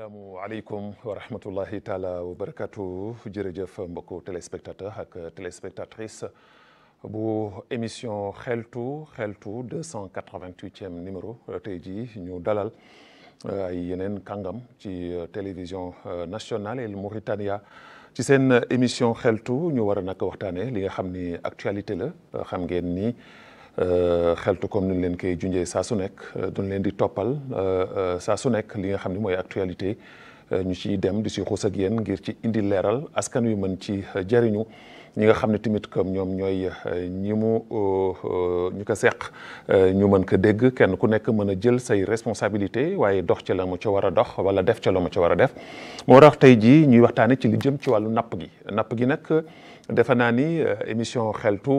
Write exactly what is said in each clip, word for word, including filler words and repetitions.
asalaamualeykum wa rahmatullahi taala wa barakatu jërëjëf mbokku téléspectateur ak téléspectatrice bu émission xeltu xeltu deux cent quatre-vingt-huitième numéro tey jii ñu dalal ay yeneen kàngam ci télévision nationale El Mauritania ci seen émission xeltu ñu war a nag waxtaanee li nga xam ni actualité la xam ngeen ni xeltu comme ni leen koy junjee saa su nekk duñ leen di toppal saa su nekk li nga xam ni mooy actualité ñu ciy dem di si xuus ak yéen ngir ci indi leeral askan wi mën ci jariñu ñi nga xam ne tamit comme ñoom ñooy ñi mu ñu ko seq ñu mën ko dégg kenn ku nekk mën a jël say responsabilité waaye dox ca la mu ca war a dox wala def ca la mu ca war a def moo tax tey jii ñuy waxtaane ci li jëm ci wàllu napp gi napp gi nag defe naa ni émission xeltu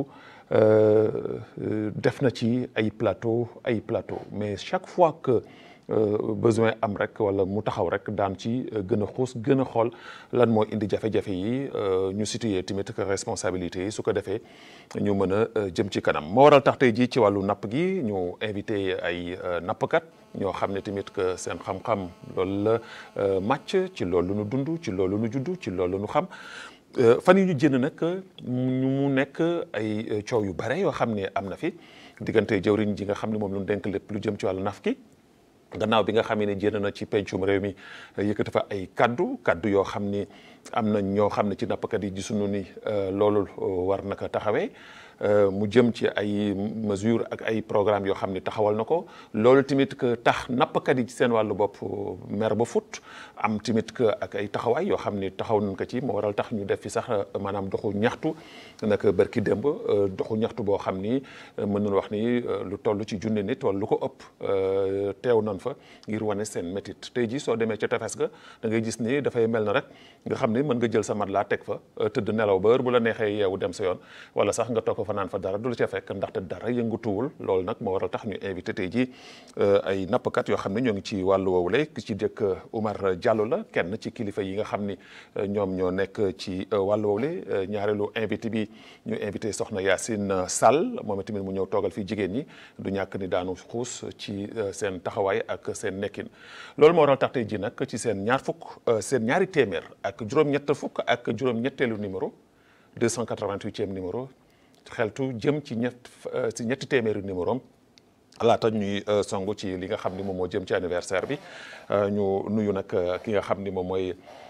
def na ci ay plateau ay plateau mais chaque fois que besoin am rek wala mu taxaw rek daan ci gën a xuus gën a xool lan moo indi jafe-jafe yi ñu situé tamit que responsabilité yi su ko defee ñu mën a jëm ci kanam moo waral tax tey jii ci wàllu napp gi ñu invité ay nappkat ñoo xam ne tamit que seen xam-xam loolu la màcc ci loolu nu dund ci loolu nu judd ci loolu nu xam fan yi ñu jënd nag ñu mu nekk ay coow yu bare yoo xam ne am na fi diggante jëwriñ ji nga xam ne moom lu ñu dénk lépp lu jëm ci wàllu naf ki gannaaw bi nga xam ne jënd na ci pencum réew mi yëkkati fa ay kaddu kaddu yoo xam ni am na ñoo xam ne ci nappkat yi gisuñu ni loolu war na ko taxawee mu jëm ci ay mesures ak ay programmes yoo xam ne taxawal na ko loolu tamit que tax nappkat yi ci seen wàllu bopp mer ba fut am tamit que ak ay taxawaay yoo xam ne taxaw nañ ko ci moo waral tax ñu def fi sax maanaam doxu ñaxtu nag barki démb doxu ñaxtu boo xam ni mën nañu wax ni lu toll ci junne nit wala lu ko ëpp teew nañ fa ngir wane seen métit tey jii soo demee ca tefes ga da ngay gis ni dafay mel na rek nga xam ni mën nga jël sa mat laa teg fa tëdd nelaw ba heure bu la neexee yeewu dem sa yoon wala sax nga toog fa naan fa dara du la ca fekk ndaxte dara yëngutuwul loolu nag moo waral tax ñu invité tey jii ay nappkat yoo xam ne ñoo ngi ci wàllu woowule ki ci jëkk Oumar Diallo la kenn ci kilifa yi nga xam ni ñoom ñoo nekk ci wàllu woowule ñaareelu invité bi ñu invité soxna Yacine Sall moom tamit mu ñëw toogal fii jigéen ñi du ñàkk ni daanu xuus ci seen taxawaay ak seen nekkin loolu moo waral tax tey jii nag ci seen ñaar fukk seen ñaari téeméer ak juróom-ñett fukk ak juróom-ñetteelu numéro deux cent quatre-vingt-huitième numéro xeltu jëm ci ñett ci ñetti téeméeri numéro am laata ñuy songu ci li nga xam ni moom moo jëm ci anniversaire bi ñu nuyu nag ki nga xam ni moom mooy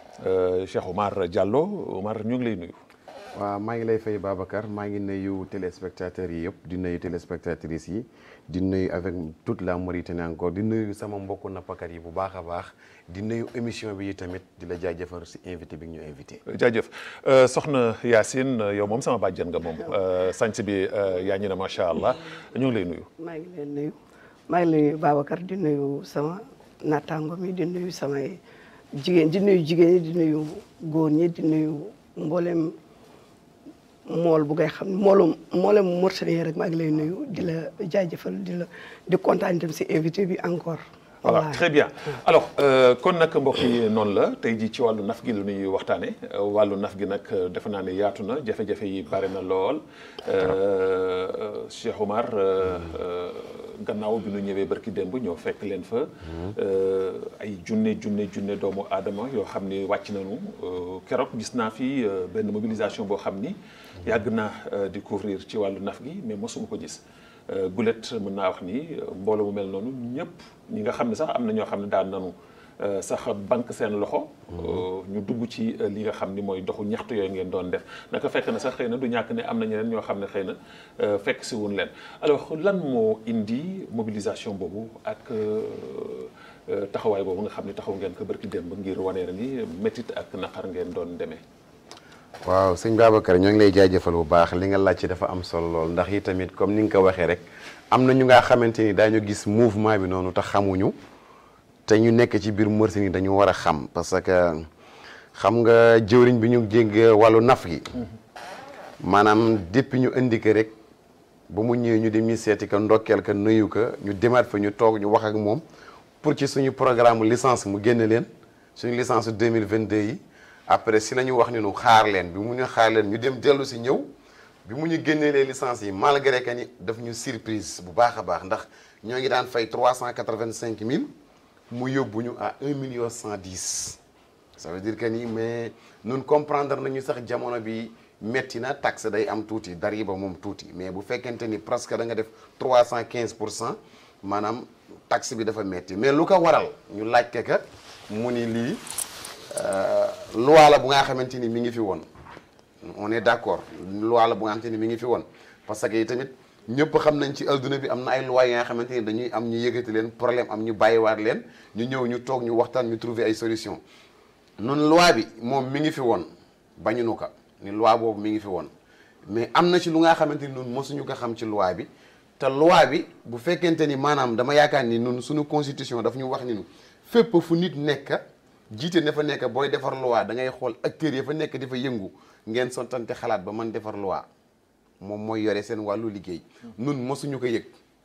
Cheikh Oumar Diallo Oumar ñu ngi lay nuyu. waaw maa ngi lay fay Babacar maa ngi nuyu téléspectateurs yi yëpp di nuyu téléspectatrices yi di nuyu avec toute la Mauritanie encore di nuyu sama mbokku nappakat yi bu baax a baax di nuyu émission bi tamit di la jaajëfal si invité bi ñu invité. jaajëf soxna Yacine yow moom sama bàjjen nga moom sànq bi yaa ñu ne macha allah ñu ngi lay nuyu. maa ngi leen nuyu maa ngi lay nuyu Babacar di nuyu sama naataango mi di nuyu samay jigéen di nuyu jigéen ñi di nuyu góor ñi di nuyu mboolem. mool bu ngay xam moolum moolem Mauritanie rek maa ngi lay nuyu di la jaajëfal di la di kontaan itam si invité bi encore. voilà très bien alors kon nag mbokk yi noonu la tey jii ci wàllu naf gi la ñuy waxtaane wàllu naf gi nag defe naa ne yaatu na jafe-jafe yi bare na lool Cheikh Oumar gannaaw bi ñu ñëwee barki démb ñoo fekk leen fa ay junne junne junne doomu aadama yoo xam ni wàcc nañu keroog gis naa fi benn mobilisation boo xam ni yàgg naa di couvrir ci wàllu naf gi mais mosuma ko gis gulet mën naa wax ni mbooloo mu mel noonu ñëpp ñi nga xam ne sax am na ñoo xam ne daan nañu sax banque seen loxo ñu dugg ci li nga xam ni mooy doxu ñaxtu yooyu ngeen doon def naka fekk na sax xëy na du ñàkk ne am na ñeneen ñoo xam ne xëy na fekk si wuñ leen alors lan moo indi mobilisation boobu ak taxawaay boobu nga xam ne taxaw ngeen ko barki démb ngir wane ni métit ak naqar ngeen doon demee. waaw sëñ Babacar ñoo ngi lay jaajëfal bu baax li nga laaj ci dafa am solo lool ndax yi tamit comme ni nga ko waxee rek am na ñu nga xamante ni daañu gis mouvement bi noonu te xamuñu te ñu nekk ci biir Mauritanie dañu war a xam parce que xam nga jëwriñ bi ñu jégg wàllu naf gi maanaam depuis ñu indi ko rek ba mu ñëwee ñu dem ñu seeti ko ndokkeel ko nuyu ko ñu demaat fa ñu toog ñu wax ak moom pour ci suñu programme licence mu génne leen suñu licence deux mille vingt-deux yi après si la ñu wax ni ñu xaar leen bi mu ñu xaar leen ñu dem dellu si ñëw bi mu ñu génnee les licences yi malgré que ni daf ñu surprise bu baax a baax ndax ñoo ngi daan fay trois cent quatre-vingt-cinq mille mu yóbbu ñu à un million cent dix. ça veut dire que ni mais nun comprendre nañu sax jamono bi metti na taxe day am tuuti dariba moom tuuti mais bu fekkente ni presque da nga def trois cent quinze pour cent maanaam taxe bi dafa metti mais lu ko waral ñu laaj ke ka mu ni lii loi la bu nga xamante ni mi ngi fi woon on est d'accord loi la bu nga xamante ni mi ngi fi woon parce que tamit ñëpp xam nañ ci adduna bi am na ay loi yi nga xamante ni dañuy am ñu yëkkati leen problème am ñu bàyyiwaat leen ñu ñëw ñu toog ñu waxtaan ñu trouver ay solution noonu loi bi moom mi ngi fi woon bañunu ko ni loi boobu mi ngi fi woon mais am na ci lu nga xamante ni nun mosuñu ko xam ci loi bi te loi bi bu fekkente ni maanaam dama yaakaar ni nun suñu constitution daf ñu wax ni nu fépp fu nit nekk jiite na fa nekk booy defar loi da ngay xool acteurs yi fa nekk di fa yëngu ngeen sontante xalaat ba man defar loi moom mooy yore seen wàllu liggéey nun mosuñu ko yëg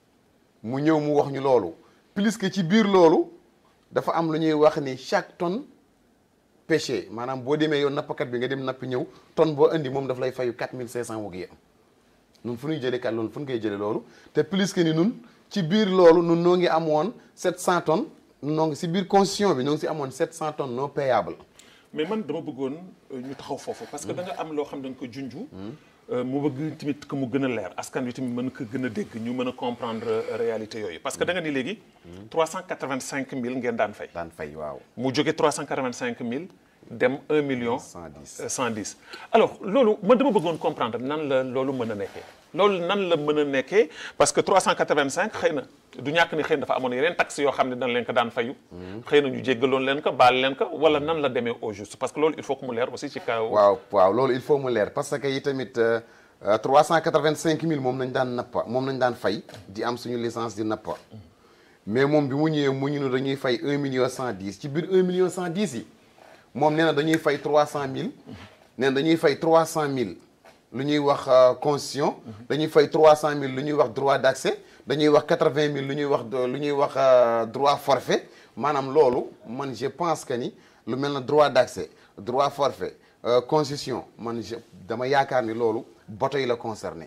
mu ñëw mu wax ñu loolu plus que ci biir loolu dafa am lu ñuy wax ni chaque tonne pêché maanaam boo demee yow nappkat bi nga dem nappi ñëw tonne boo indi moom daf lay fayu quatre mille cinq cent wog yi nun fu ñuy jëlee kat loolu fu ñu koy jëlee loolu te plus que ni nun ci biir loolu nun noo ngi amoon sept cent tonnes noo ngi si biir constitution bi noo ngi si amoon sept cent tonnes non payable. mais man dama bëggoon ñu taxaw foofu parce que da nga am loo xam dañ ko junju mu bëgg tamit que mu gën a leer askan wi tamit mën ko gën a dégg ñu mën a comprendre réalité yooyu parce que da nga ni léegi trois cent quatre-vingt-cinq mille ngeen daan fay daan fay waaw mu jóge trois cent quatre-vingt-cinq mille dem un million cent dix cent dix alors loolu man dama bëggoon comprendre nan la loolu mën a nekkee loolu nan la mën a nekkee parce que trois cent quatre-vingt-cinq xëy na du ñàkk ni xëy na dafa amoon yeneen taxes yoo xam ne dañ leen ko daan fayu xëy na ñu jéggaloon leen ko baal leen ko wala nan la demee au juste parce que loolu il faut que mu leer aussi ci kaw waaw waaw loolu il faut mu leer parce que yi tamit trois cent quatre-vingt-cinq mille moom nañ daan nappa moom nañ daan fay di am suñu licence di nappa mais moom bi mu ñëwee mu ñu ne dañuy fay un million cent dix ci biir un million cent dix yi moom nee na dañuy fay trois cent mille nee na dañuy fay trois cent mille lu ñuy wax constitution dañuy fay trois cent mille lu ñuy wax droit d'accès dañuy wax quatre-vingt mille lu ñuy wax lu ñuy wax droit forfait maanaam loolu man je pense que ni lu mel na droit d'accès droit forfait constitution man je dama yaakaar ni loolu bateau yi la concerné.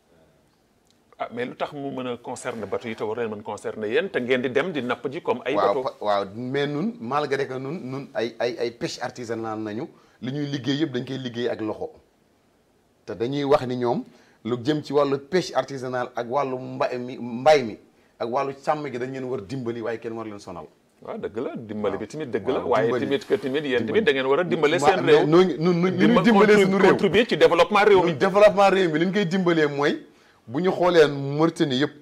ah mais lu tax mu mën a concerner bateau yi te war leen mën concerner yéen te ngeen di dem di napp ji comme ay bateau waaw waaw mais nun malgré que nun nun ay ay ay pêche artisanale nañu li ñuy liggéey yëpp dañ koy liggéey ak loxo te dañuy wax ni ñoom lu jëm ci wàllu pêche artisanale ak wàllu mbay mi mbay mi ak wàllu càmm gi dañ leen war dimbali waaye kenn war leen sonal. waaw dëgg la dimbali bi tamit dëgg la waaye tamit que tamit yéen tamit da ngeen war a dimbale seen réew nun nun li ñuy dimbalee suñu réew contribuer ci développement réew mi développement réew mi li ñu koy dimbalee mooy bu ñu xoolee Mauritanie yëpp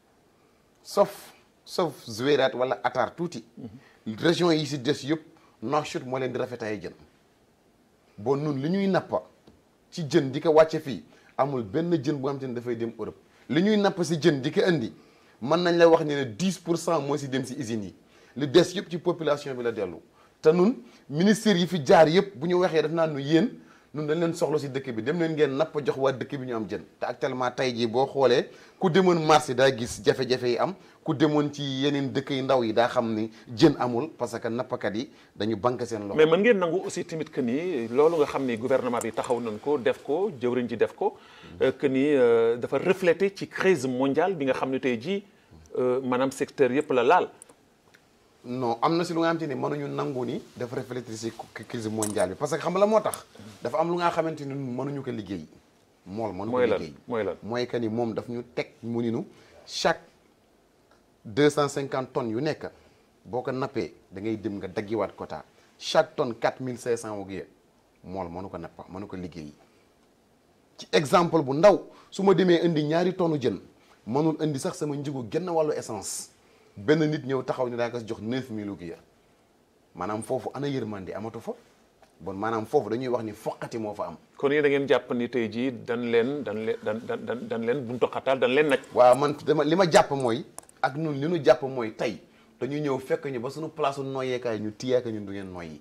sauf sauf Zouérate wala Atar tuuti région yi si des yëpp Nouakchott moo leen di rafetaay jën bon nun li ñuy nappa ci jën di ko wàcce fii amul benn jën bu am te ne dafay dem Europe li ñuy napp si jën di ko indi mën nañ la wax ne ne dix pour cent moo si dem si usines yi li des yëpp ci population bi la dellu te nun ministère yi fi jaar yëpp bu ñu waxee daf naa nu yéen nun dañ leen soxla si dëkk bi dem leen ngeen napp jox waa dëkk bi ñu am jën te actuellement tey jii boo xoolee ku demoon marché daa gis jafe-jafe yi am ku demoon ci yeneen dëkk yu ndaw yi daa xam ni jën amul parce que nappkat yi dañu banque seen loxo. mais mën ngeen nangu aussi tamit que ni loolu nga xam ni gouvernement bi taxaw nañ ko def ko jëwriñ ji def ko que ni dafa refléter ci crise mondiale bi nga xam ne tey jii maanaam secteur yëpp la laal. non am na si lu nga xamante ni mënuñu nangu ni dafa refléter si crise mondiale bi parce que xam nga la moo tax dafa am lu nga xamante ni mënuñu ko liggéey mool mënu ko liggéey mooy lan mooy que ni moom daf ñu teg mu ni nu chaque deux cent cinquante tonnes yu nekk boo ko nappee da ngay dem nga daggiwaat quota chaque tonne quatre mille cinq cent wog yee mool mënu ko nappa mënu ko liggéey ci exemple bu ndaw su ma demee indi ñaari tonnes jën mënul indi sax sama njëgu genn wàllu essence benn nit ñëw taxaw ni daa ko jox neuf mille wog ya maanaam foofu ana yërmande amatu fa bon maanaam foofu dañuy wax ni foqati moo fa am. kon yéen da ngeen jàpp ni tey jii dañ leen dañ leen dan dan dañ leen buntu xataal dañ leen naj. waaw man dama li ma jàpp mooy ak ñun li ñu jàpp mooy tey dañuy ñëw fekk ñu ba suñu place su noyyeekaay ñu tiyaaka ñun du ngeen noyyi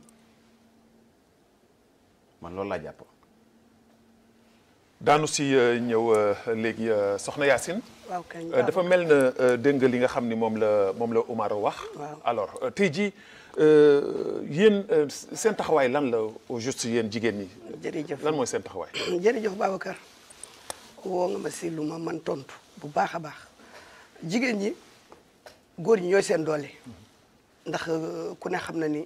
man loolu laa jàpp. daanu si ñëw léegi soxna Yacine. waaw kañ dafa mel na dégg nga li nga xam ni moom la moom la Oumar wax. alors tey jii yéen seen taxawaay lan la au juste yéen jigéen ñi. jërëjëf lan mooy seen taxawaay. jërëjëf Babacar woo nga ma si lu ma man tontu bu baax a baax jigéen ñi góor ñi ñooy seen doole ndax ku ne xam na ni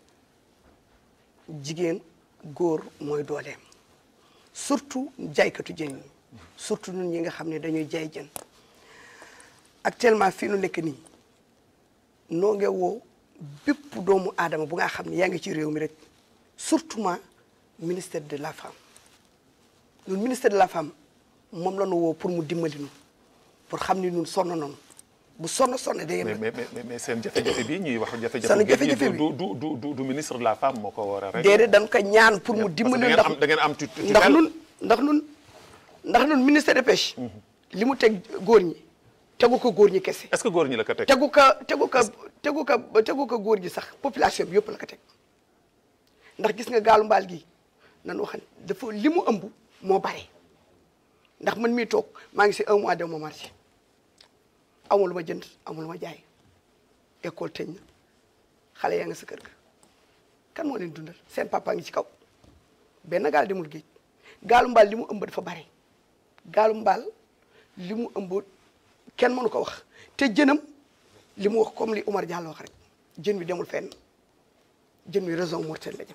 jigéen góor mooy dooleem surtout jaaykatu jën yi surtout ñun ñi nga xam ne dañuy jaay jën actuellement fii nu nekk nii noo nge woo bépp doomu aadama bu nga xam ne yaa ngi ci réew mi rek surtout ma ministère de la femme ñun ministère de la femme moom la ñu woo pour mu dimbali ñu pour xam ni ñun sonn nañu bu sonn sonn day. mais mais mais seen jafe-jafe bi ñuy wax jafe-jafe. seen jafe-jafe bi du du du du ministre de la femme moo ko war a rek. déedéet dañ ko ñaan pour mu dimbali. ndax da ngeen am tutelle ndax ñun ndax ñun ndax ñun ministère de pêche. li mu teg góor ñi tegu ko góor ñi kese. est-ce que góor ñi la ko teg. tegu ko tegu ko tegu ko tegu ko góor ñi sax population bi yëpp la ko teg ndax gis nga gaalu mbaal gi nan wax dafa li mu ëmb moo bare ndax man mii toog maa ngi si un mois de ma marché amul ma jënd amul ma jaay école tëj na xale yaa nga sa kër ga kan moo leen dundal seen papa ngi ci kaw benn gaal demul géej gaalu mbaal li mu ëmb dafa bare gaalu mbaal li mu ëmb kenn mënu ko wax te jënam li mu wax comme li Omar Diallo wax rek jën wi demul fenn jën wi raison mortelle la jëm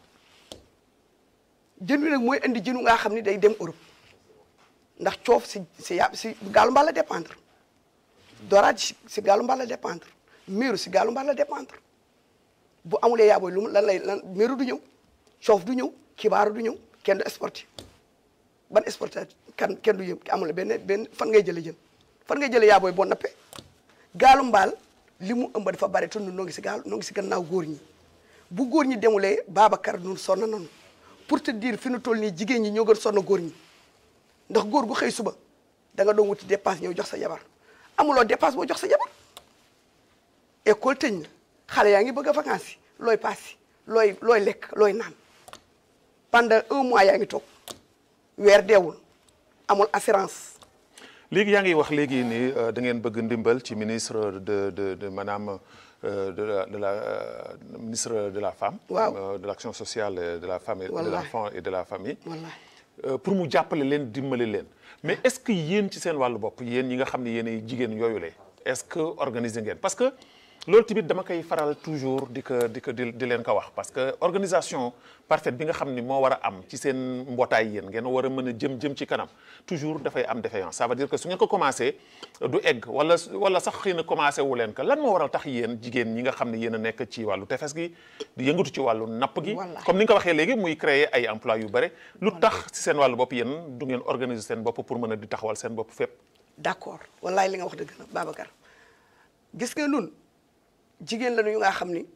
jën wi nag mooy indi jënu nga xam ni day dem Europe ndax coof si si yàpp si gaalu mbaal la dépendre doraat si gaalu mbaal la dépendre miiru si gaalu mbaal la dépendre bu amulee yaabooy lu mu lan lay lan miiru du ñëw coof du ñëw kibaaru du ñëw kenn du exporté ban exporté kan kenn du yëm amul benn benn fan ngay jëlee jën fan ngay jëlee yaabooy boo nappee gaalu mbaal li mu ëmb dafa bare te ñun noo ngi si gaal noo ngi si gannaaw góor ñi bu góor ñi demulee Babacar ñun sonn nañu pour te dire fi nu toll nii jigéen ñi ñoo gën sonn góor ñi ndax góor gu xëy suba da nga doon wuti dépense ñëw jox sa jabar amuloo dépense boo jox sa jabar école tëj na xale yaa ngi bëgg a vacances yi looy paas looy looy lekk looy naan pendant un mois yaa ngi toog weer deewul amul assurance. léegi yaa ngi wax léegi ni da ngeen bëgg ndimbal ci ministre de de de maanaam de la de la ministre de la femme. waaw de l'action sociale de la femme et de l'enfant et de la famille. wallaahi. pour mu jàppale leen dimbali leen mais est-ce que yéen ci seen wàllu bopp yéen ñi nga xam ne yéen ay jigéen yooyu le est-ce que organiser ngeen parce que loolu tamit dama koy faral toujours di ko di ko di leen ko wax parce que organisation parfaite bi nga xam ni moo war a am ci seen mbootaay yéen ngeen war a mën a jëm jëm ci kanam toujours dafay am défaillance ça veut dire que su ngeen ko commencé du egg wala wala sax xëy na commencé wu leen ko lan moo waral tax yéen jigéen ñi nga xam ne yéen a nekk ci wàllu tefes gi di yëngatu ci wàllu napp gi comme ni nga ko waxee léegi muy créer ay emploi yu bare lu tax ci seen wàllu bopp yéen du ngeen organiser seen bopp pour mën a di taxawal seen bopp fépp d'accord wallaay li nga wax dëgg na Babacar gis nga nun jigéen lañu yu nga xam ni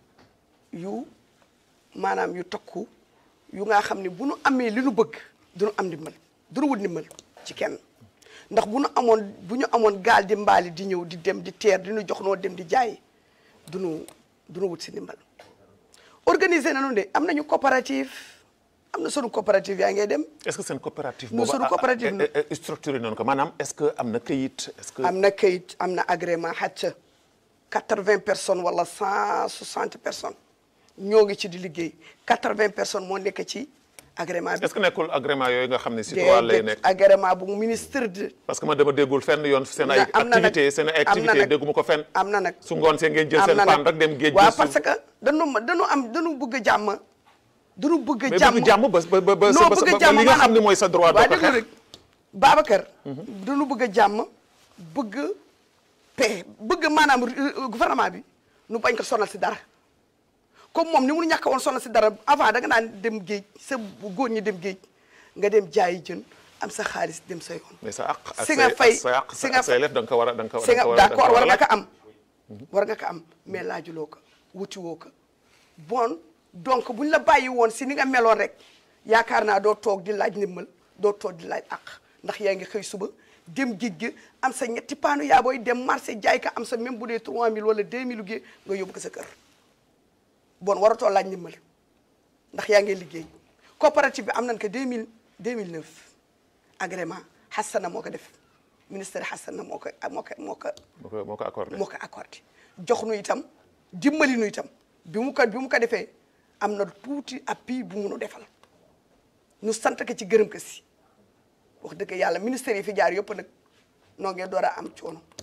yu maanaam yu tokku yu nga xam ni bu nu amee li nu bëgg du nu am ndimbal du nu wut ndimbal ci kenn ndax bu nu amoon bu ñu amoon gaal di mbaali di ñëw di dem di teer di nu jox noo dem di jaay du nu du nu wut si ndimbal organiser nañu de am nañu coopérative am na sunu coopérative yaa ngay dem. est-ce que seen coopérative boobu sunu coopérative structuré noonu ko maanaam est-ce que am na këyit est-ce que. am na këyit am na agrément xacca quatre-vingts personnes wala cent soixante personnes ñoo ngi ci di liggéey quatre-vingts personnes moo nekk ci agrément bi. est-ce que nekkul agrément yooyu nga xam ne citoyen lay nekk agrément bu ministre de. parce que ma dama déggul fenn yoon seen ay activité seen ay activité dégguma ko fenn. am na nag su ngoon see ngeen jël seen paan rek dem géej. waaw parce que dañu dañu am dañu bëgg a jàmm. dañu bëgg a jàmm mais bëgg jàmm ba ba ba ba non bëgg a jàmm li nga xam ne mooy sa droit. waaw déglu rek Babacar. dañu bëgg a jàmm bëgg paix bëgg maanaam gouvernement bi nu bañ ko sonal si dara comme moom ni mu ñàkk woon sonal si dara avant da nga naan dem géej sa góor ñi dem géej nga dem jaayi jën am sa xaalis dem sa yoon. mais sa àq ak si nga fay sa àq sa sa élève da nga ko war a da nga ko si nga d'accord war nga ko am. war nga ko am mais laajuloo ko wutiwoo ko bon donc buñ la bàyyi woon si ni nga meloon rek yaakaar naa doo toog di laaj ndimbal doo toog di laaj àq ndax yaa ngi xëy suba. dem géej gi am sa ñetti paanu yaa booy dem marché jaay ka am sa même bu dee trois mille wala deux mille liggéey nga yóbbu ko sa kër bon waratoo laaj ndimbal ndax yaa ngi liggéey coopérative bi am nañ ko deux mille deux mille neuf agrément Hassana moo ko def ministère Hassana moo ko moo ko moo ko. moo ko accordé moo ko accordé jox nu itam dimbali nu itam bi mu ko bi mu ko defee am na tuuti appui bu mu nu defal nu sant ko ci gërëm ko si. wax dëgg yàlla ministère yi fi jaar yëpp nag noo ngee door a am coono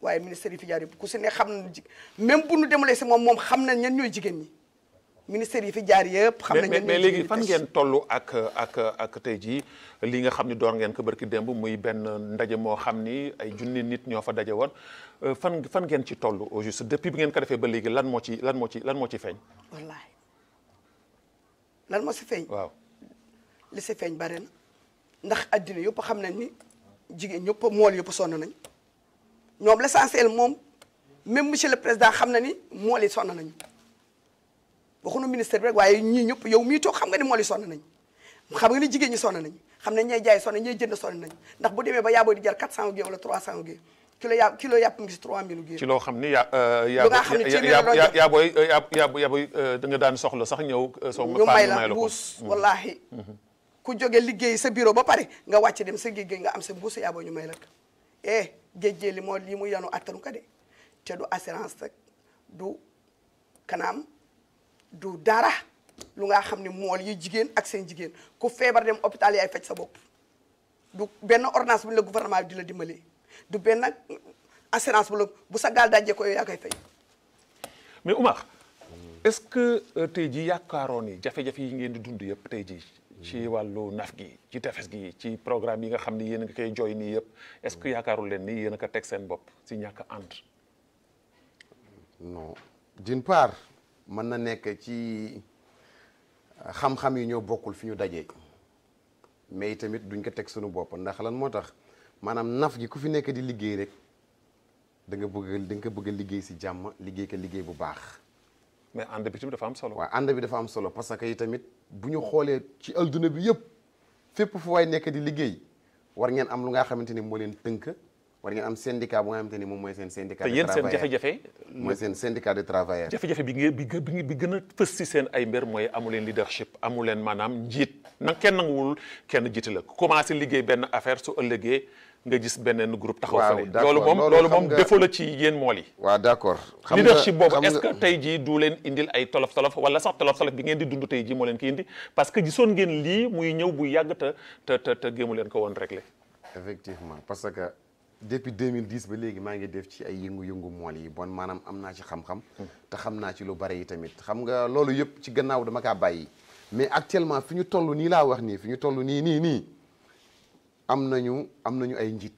waaye ministère yi fi jaar yëpp ku si ne xam na même bu nu demalee si moom moom xam na ñan ñooy jigéen ñi ministère yi fi jaar yëpp. xam na ñan ñooy mais léegi fan ngeen toll ak ak ak tey jii li nga xam ni door ngeen ko barki démb muy benn ndaje moo xam ni ay junni nit ñoo fa daje woon fan fan ngeen ci toll au juste depuis bi ngeen ko defee ba léegi lan moo ci lan moo ci lan moo ci feeñ. wallaahi lan moo si feeñ. waaw li si feeñ bare na ndax addina yëpp xam nañ ni jigéen ñëpp mool yëpp sonn nañ ñoom l'essentiel moom même monsieur le président xam na ni mool yi sonn nañu waxuñu ministère bi rek waaye ñii ñëpp yow mii toog xam nga ni mool yi sonn nañ xam nga ni jigéen ñi sonn nañu xam nañ ñay jaay sonn ñay jënd sonn nañ ndax bu demee ba yaaboo di jar quatre cent gu wala trois cent gu kilo yàpp kilo yàpp mu ngi si trois mille gu ci loo xam ni ya lu nga xam ne téeméer yaa booy yaa booy da nga daan soxla sax ñëw soo ñu may la mbuus wallaahi ku jóge liggéey sa bureau ba pare nga wàcc dem sa géej nga am sa mbuus yaa booy ñu may la ko eh géej gi li moo lii mu yanu attanu ko de te du assurance rek du kanaam du dara lu nga xam ne mool yi jigéen ak seen jigéen ku feebar dem hôpital yaay faj sa bopp du benn ordonnance bu la gouvernement bi di la dimbalee du benn assurance bu la bu sa gaal dajee ko yow yaa koy fay. mais Oumar est-ce que tey jii yaakaaroon ni jafe-jafe yi ngeen di dund yëpp tey jii ci wàllu naf gi ci tefes gi ci programme yi nga xam ni yéen a ngi koy jooy nii yëpp est-ce que yaakaarul leen ni yéen a ko teg seen bopp si ñàkk a ànd. non d'une part mën na nekk ci xam-xam yi ñoo bokkul fi ñu dajee mais tamit duñ ko teg suñu bopp ndax lan moo tax maanaam naf gi ku fi nekk di liggéey rek da nga bëgg da nga ko bëgg a liggéey si jàmm liggéey ko liggéey bu baax. mais ànd bi tamit dafa am solo. waaw ànd bi dafa am solo parce que yi tamit bu ñu xoolee ci adduna bi yëpp fépp fu waay nekk di liggéey war ngeen am lu nga xamante ni moo leen tënk war ngeen am syndicat bu nga xamante ni moom mooy seen syndicat de te yéen seen travailleurs jafe-jafe. mooy seen syndicat de travailleurs. jafe-jafe bi ngeen bi bi bi gën a fës si seen ay mbir mooy amu leen leadership amu leen maanaam njiit nag kenn nanguwul kenn jiite la commencé liggéey benn affaire su ëllëgee nga gis beneen groupe taxaw fële. loolu moom loolu moom défaut la ci yéen mool yi. waaw d'accord. xam nga leadership boobu est-ce que tey jii du leen indil ay tolof tolof wala sax tolof tolof bi ngeen di dund tey jii moo leen ki indi parce que gisoon ngeen lii muy ñëw bu yàgg te te te te géemu leen ko woon réglé. effectivement parce que depuis deux mille dix ba léegi maa ngi def ci ay yëngu-yëngu mool yi bon maanaam am naa ci xam-xam. te xam naa ci lu bari yi tamit xam nga loolu yëpp ci gannaaw dama kaa bàyyi. mais actuellement fi ñu toll nii laa wax nii fi ñu toll nii nii nii am nañu am nañu ay njiit.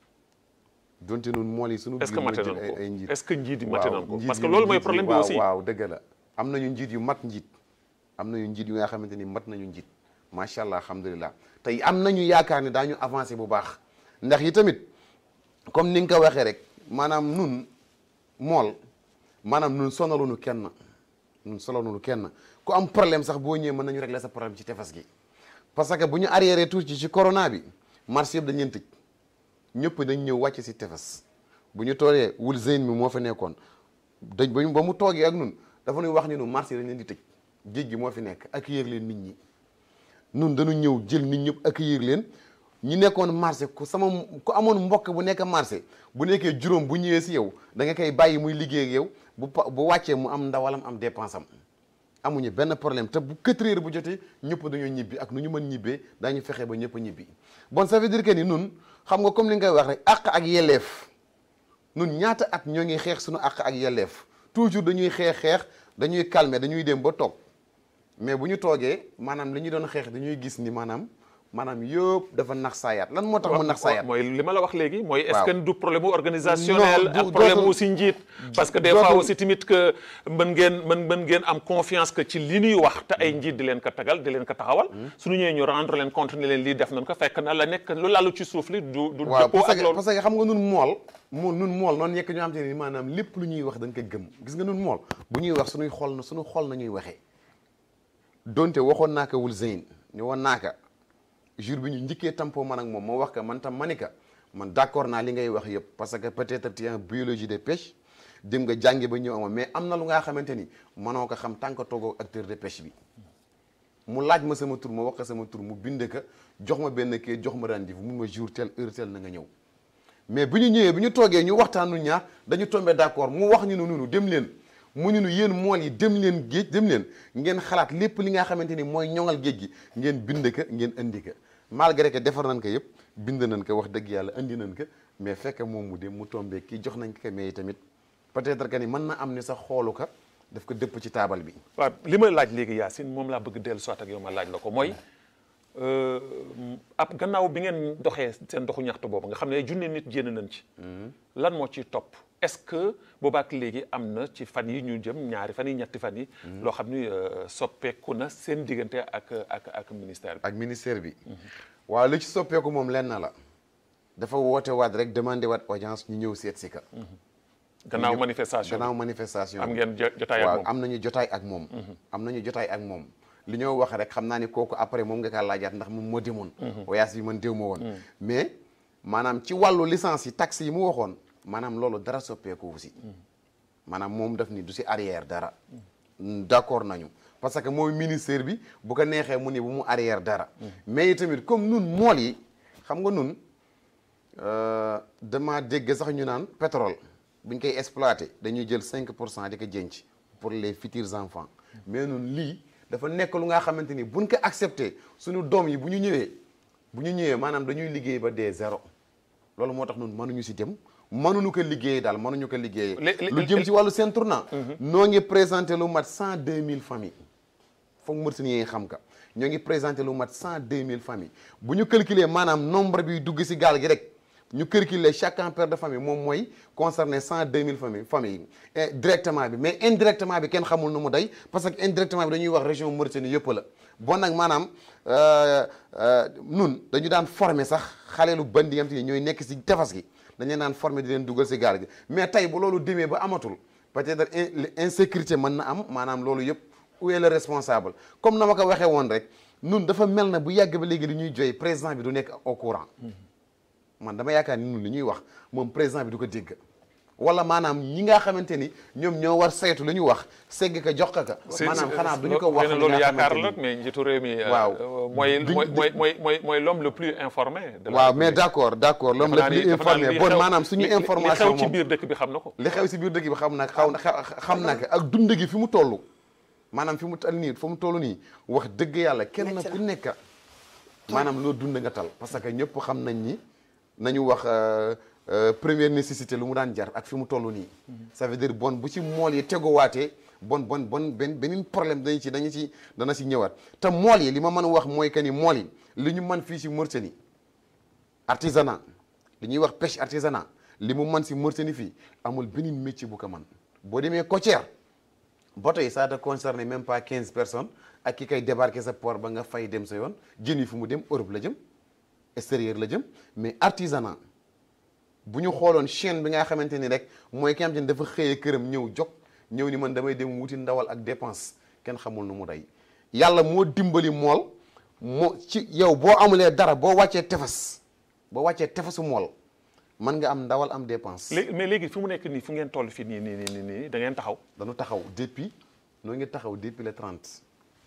donte noonu mool yi sunu. est-ce que mate nañ ko ay njiit est-ce que njiit yi mate nañ ko waaw parce que loolu mooy problème bi aussi. waaw dëgg la am nañu njiit yu mat njiit am nañu njiit yu nga xamante ni mat nañu njiit macha allah alhamdulilah tey am nañu yaakaar ne daañu avancé bu baax ndax yi tamit comme ni nga ko waxee rek maanaam nun mool maanaam nun sonaluñu kenn nun sonaluñu kenn ku am problème sax boo ñëwee mën nañu régler sa problème ci tefes gi parce que bu ñu arriéré tuuti ci corona bi marché yëpp dañ leen tëj ñëpp dañ ñëw wàcc si tefes bu ñu toolee wul zeyn mi moo fa nekkoon dañ ba ba mu toogee ak nun dafa ñuy wax ni nu marché dañ leen di tëj géej gi moo fi nekk accueillir leen nit ñi nun dañu ñëw jël nit ñëpp accueillir leen ñi nekkoon marché ku sama ku amoon mbokk bu nekk marché bu nekkee juróom bu ñëwee si yow da nga koy bàyyi muy liggéey ak yow bu bu wàccee mu am ndawalam am dépense am amuñu benn problème te bu quatre heures bu jotee ñëpp dañoo ñibbi ak nu ñu mën ñibbee daañu fexe ba ñëpp a ñibbi bon ça veut dire que ni nun xam nga comme li nga koy wax rek àq ak yelleef nun ñaata at ñoo ngi xeex suñu àq ak yelleef toujours dañuy xeex xeex dañuy calmer dañuy dem ba toog mais bu ñu toogee maanaam li ñu doon xeex dañuy gis ni maanaam maanaam yëpp dafa nax saayaat lan moo tax mu nax saayaat mooy li ma la wax léegi mooy est-ce que du problème organisationnel ak problème aussi njiit parce que des fois aussi tamit que mën ngeen mën mën ngeen am confiance que ci li ñuy wax te ay njiit di leen ko tagal di leen ko taxawal suñu ñëwee ñu rendre leen compte ni leen lii def nañ ko fekk na la nekk lu lalu ci suuf li du du dëppoo ak loolu parce que xam nga nun mool mool nun mool noonu yekk ñoo xam te ne maanaam lépp lu ñuy wax dañ ko gëm gis nga nun mool bu ñuy wax suñuy xol na suñu xol nañuy waxee donte waxoon naa ko wul zeyn ni woon naa ko jour bi ñu njëkkee tampoo man ak moom moo wax ka man tam manika man d'accord naa li ngay wax yëpp parce que peut-être tu es en biologie de pêche dem nga jàngi ba ñëw ama mais am na lu nga xamante ni mënoo ko xam tant que toogoo acteur de pêche bi mu laaj ma sama tur ma wax ko sama tur mu bind ka jox ma benn kii jox ma rendez-vous mun ma jour tel heure tel na nga ñëw mais bi ñu ñëwee bi ñu toogee ñu waxtaanu ñaar dañu tombé d'accord mu wax ñu ne nunu dem leen mu ñu nu yéen mool yi dem leen géej dem leen ngeen xalaat lépp li nga xamante ni mooy ñoŋal géej gi ngeen bind ka ngeen indi ka malgré que defar nañ ko yëpp bind nañ ko wax dëgg yàlla indi nañ ko mais fekk moom mu dem mu tombé kii jox nañ ko mais tamit peut-être que ni mën na am ni sax xoolu ka daf ko dëpp ci taabal bi. waaw li ma laaj léegi Yacine moom laa bëgg dellu soit ak yow ma laaj la ko mooy ab gannaaw bi ngeen doxee seen doxu ñaxtu boobu nga xam ne junne nit jénn nañ ci. lan moo ciy topp est-ce que boobaak léegi am na ci fan yi ñu jëm ñaari fan yi ñetti fan yi. loo xam ni soppeeku na seen diggante ak ak ak ministère bi. ak ministère bi. waaw li ci soppeeku moom lenn la. dafa woote waat rek demandé waat audience ñu ñëw seet si ka. gannaaw manifestation gannaaw manifestation am ngeen jotaay ak moom waaw am nañu jotaay ak moom. am nañu jotaay ak moom. li ñoo wax rek xam naa ni kooku après moom nga kaa laajaat ndax moom moo demoon. voyage bi man déw ma woon. mais maanaam ci wàllu licence yi taxes yi mu waxoon maanaam loolu dara soppeeku aussi. maanaam moom daf ni du si arrière dara. d'accord nañu parce que mooy ministère bi bu ko neexee mu ni bu mu arrière dara. mais tamit comme nun mool yi xam nga nun dama dégg sax ñu naan pétrole buñ koy exploité dañuy jël cinq pour cent di ko jënc pour les futurs enfants mais nun lii dafa nekk lu nga xamante ni buñ ko accepté suñu doom yi bu ñu ñëwee bu ñu ñëwee maanaam dañuy liggéey ba dee zéro loolu moo tax nun mënuñu si dem mënuñu ko liggéeyee daal mënuñu ko liggéeyee lu jëm ci wàllu seen tournant noo ngi présenté lu mat cent deux mille familles foog Mauritanie yi xam ka ñoo ngi présenté lu mat cent deux mille familles bu ñu calculer maanaam nombre bi dugg si gaal gi rek ñu calculer chaque père de famille moom mooy concerné cent deux mille familles familles yi directement bi mais indirectement bi kenn xamul nu mu day parce que indirectement bi dañuy wax région Mauritanie yëpp la bon nag maanaam nun dañu daan former sax xale lu bandi yam te ñooy nekk si tefas gi dañu leen daan former di leen dugal si gaal gi mais tey bu loolu demee ba amatul peut-être insécurité mën na am maanaam loolu yëpp où est le responsable comme na ma ko waxee woon rek nun dafa mel na bu yàgg ba léegi li ñuy joy président bi du nekk au courant man dama yaakaar ni nun li ñuy wax moom président bi du ko dégg wala maanaam ñi nga xamante ni ñoom ñoo war saytu lu ñu wax segg ka jox ka ka maanaam xanaa du ñu ko wax loolu yaakaar la mais njiitu réew mi waaw mooy mooy mooy mooy mooy l'homme le plus informé waaw mais d'accord d'accord l'homme le plus informé bon maanaam suñu information li xew ci biir dëkk bi xam na ko li xew ci biir dëkk bi xam na xaw na xam na ko ak dund gi fi mu toll maanaam fi mu tal nii fa mu toll nii wax dëgg yàlla kenn na ku nekk maanaam loo dund nga tal parce que ñëpp xam nañ ni nañu wax première nécessité lu mu daan jar ak fi mu toll nii ça veut dire bon bu ci mool yi tegowaatee bon bon bon benn beneen problème dañu ci dañu ci dana ci ñëwaat te mool yi li ma mën a wax mooy que ni mool yi li ñu mën fii ci Mauritanie artisanat li ñuy wax pêche artisanat li mu mën ci Mauritanie fii amul beneen métier bu ko mën boo demee côtière bateau yi ça te concerne même pas quinze personnes ak ki koy débarquer sa port ba nga fay dem sa yoon jën yi fu mu dem Europe la jëm extérieur la jëm mais artisanat bu ñu xooloon chaîne bi nga xamante ni rek mooy ki nga xamante ni dafa xëyee këram ñëw jog ñëw ni man damay dem wuti ndawal ak dépense kenn xamul nu mu day yàlla moo dimbali mool moo ci yow boo amulee dara boo wàccee tefas boo wàccee tefasu mool mën nga am ndawal am dépense. léegi mais léegi fi mu nekk nii fu ngeen toll fii nii nii nii nii da ngeen taxaw. dañu taxaw depuis noo ngi taxaw depuis le trente.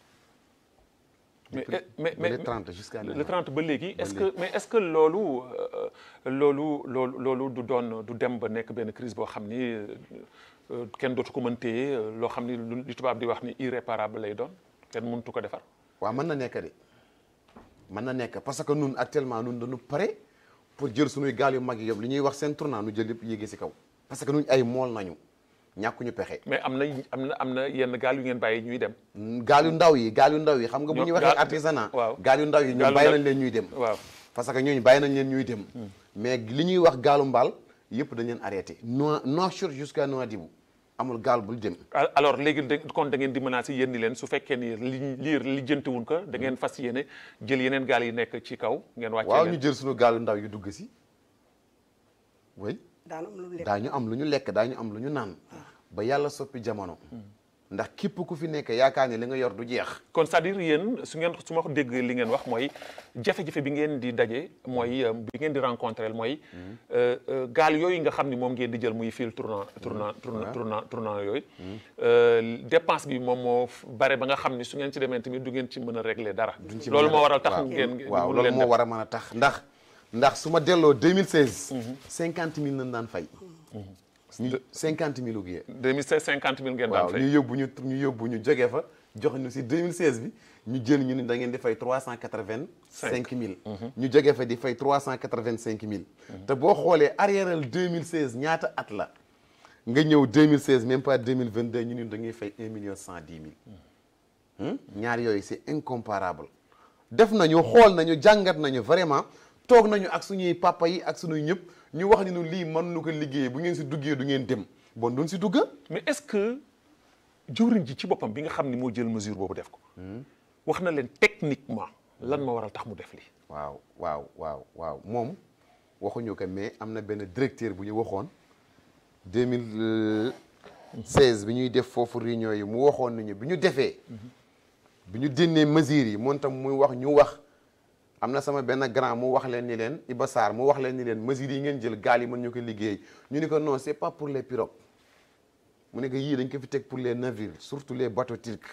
mais mais mais le trente jusqu'à le trente ba léegi est-ce que mais est-ce que loolu loolu loolu loolu du doon du dem ba nekk benn crise boo xam ni kenn dootu ko mën téye loo xam ni li tubaab di wax ni irréparable lay doon kenn mëntu ko defar. waaw mën na nekk de mën na nekk parce que nun actuellement nun dañu pare pour jël suñuy gaal yu mag yi yëpp li ñuy wax seen tournant nu jël yëpp yéegee si kaw parce que nuñ ay mool nañu ñàkkuñu pexe. mais am na am na am na yenn gaal yu ngeen bàyyi ñuy dem. gaal yu ndaw yi gaal yu ndaw yi xam nga bu ñuy waxee artisanat. waaw gaal yu ndaw yi ñoom bàyyi nañ leen ñuy dem. waaw parce que ñooñu bàyyi nañ leen ñuy dem. mais li ñuy wax gaalu mbaal yëpp dañ leen arrêté. no Nouakchott jusqu'à Nouadhibou amul gaal bul dem. alors léegi kon da ngeen di menacer yéen ni leen su fekkee ni li liir li jëntiwun ko da ngeen fas yéene jël yeneen gaal yi nekk ci kaw. ngeen wàccee waaw ñu jël suñu gaal yu ndaw yu dugg si. oui daan am lu lekk daañu am lu ñu lekk daañu am lu ñu naan. ba yàlla soppi jamono. ndax képp ku fi nekk yaakaar ne li nga yor du jeex. kon c'est-à-dire yéen su ngeen su ma ko dégg li ngeen wax mooy jafe-jafe bi ngeen di daje mooy bi ngeen di rencontrer mooy gaal yooyu nga xam ni moom ngeen di jël muy fil tournant tournant tournant tournant yooyu dépense bi moom moo bare ba nga xam ni su ngeen ci demee tamit du ngeen ci mën a régler dara. loolu moo waral tax ngeen waaw loolu moo war a mën a tax ndax ndax su ma delloo deux mille seize. cinquante mille nañ daan fay. ñu cinquante mille gu yee. deux mille seize cinquante mille ngeen daan fay waaw ñu yóbbu ñu ñu yóbbu ñu jógee fa jox ñu si deux mille seize bi ñu jël ñu ni da ngeen di fay trois cent quatre-vingt-cinq mille ñu jógee fa di fay trois cent quatre-vingt-cinq mille te boo xoolee arrièreal deux mille seize ñaata at la nga ñëw deux mille seize même pas deux mille vingt-deux ñu ni da ngay fay un million cent dix mille ñaar yooyu c'est incomparable def nañu xool nañu jàngat nañu vraiment toog nañu ak suñuy papa yi ak suñuy ñëpp ñu wax ni nu lii mën nu ko liggéeyee bu ngeen si duggee du ngeen dem bon duñ si dugga mais est-ce que jëwriñ ji ci boppam bi nga xam ni moo jël mesure boobu def ko wax na leen techniquement lan ma waral tax mu def lii waaw waaw waaw waaw moom waxuñu ko mais am na benn directeur bu ñu waxoon deux mille seize bi ñuy def foofu réunion yi mu waxoon nañu bi ñu defee bi ñu dénnee mesures yi moom tam muy wax ñu wax am na sama benn grand mu wax leen ni leen Iba Sarr mu wax leen ni leen mesures yi ngeen jël gaal yi mën ñu ko liggéey ñu ni ko non c'est pas pour les pirogues mu ne que yii dañ ko fi teg pour les navires surtout les bateaux turcs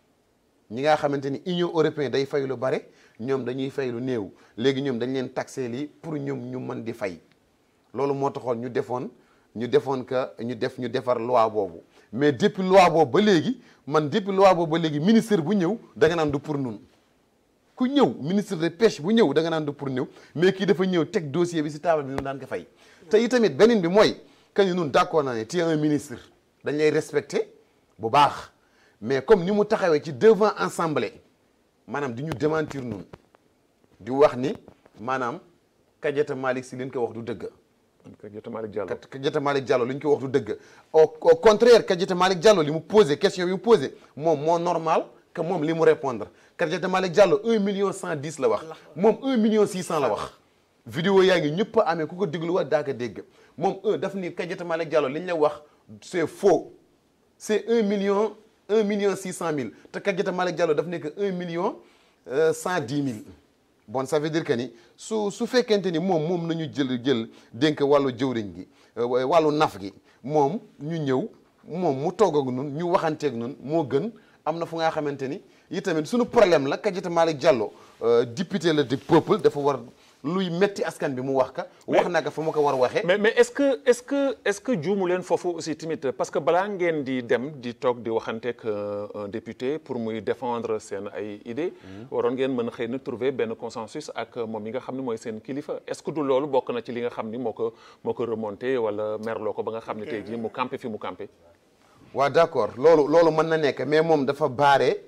ñi nga xamante ni Union européenne day fay lu bare ñoom dañuy fay lu néew léegi ñoom dañ leen taxé lii pour ñoom ñu mën di fay loolu moo taxoon ñu defoon ñu defoon que ñu def ñu defar loi boobu mais depuis loi boobu ba léegi man depuis loi boobu ba léegi ministre bu ñëw da nga naan du pour nun ku ñëw ministre de pêche bu ñëw da nga naan du pour ñëw mais kii dafa ñëw teg dossier bi si table bi ñu daan ko fay te itamit beneen bi mooy que ni nun d'accord naa ne tu es un ministre dañ lay respecté bu baax mais comme ni mu taxawee ci devant assemblée maanaam di ñu démentir nun di wax ni maanaam Kadiata Malick Sy li ñu ko wax du dëgg Kadiata Malick Diallo Kadiata Malick Diallo li ñu ko wax du dëgg au au contraire Kadiata Malick Diallo li mu posé question bi mu posé moom moo normal que moom li mu répondre Kadiata Malick Diallo un million cent dix la wax moom un million six cent la wax vidéo yaa ngi ñëpp a amee ku ko déglu wa daa ko dégg moom un daf ni Kadiata Malick Diallo li ñu la wax c'est faux c'est un million un million six cent mille te Kadiata Malick Diallo daf nekk un million cent dix mille bon ça veut dire que ni su su fekkente ni moom moom nañu jël jël dénk wàllu jëwriñ gi wàllu naf gi moom ñu ñëw moom mu toog ak nun ñu waxanteeg nun moo gën am na fu nga xamante ni itamit suñu problème la Kadiata Malick Diallo député la du peuple dafa war luy metti askan bi mu wax ka wax na ko fa ma ko war waxee mais mais est-ce que est-ce que est-ce que juumu leen foofu aussi tamit parce que balaa ngeen di dem di toog di waxanteeg un député pour muy défendre seen ay idées waroon ngeen mën a xëy na trouver benn consensus ak moom mi nga xam ne mooy seen kilifa est-ce que du loolu bokk na ci li nga xam ni moo ko moo ko remonté wala merloo ko ba nga xam ne tey jii mu campé fi mu campé waaw d'accord loolu loolu mën na nekk mais moom dafa baare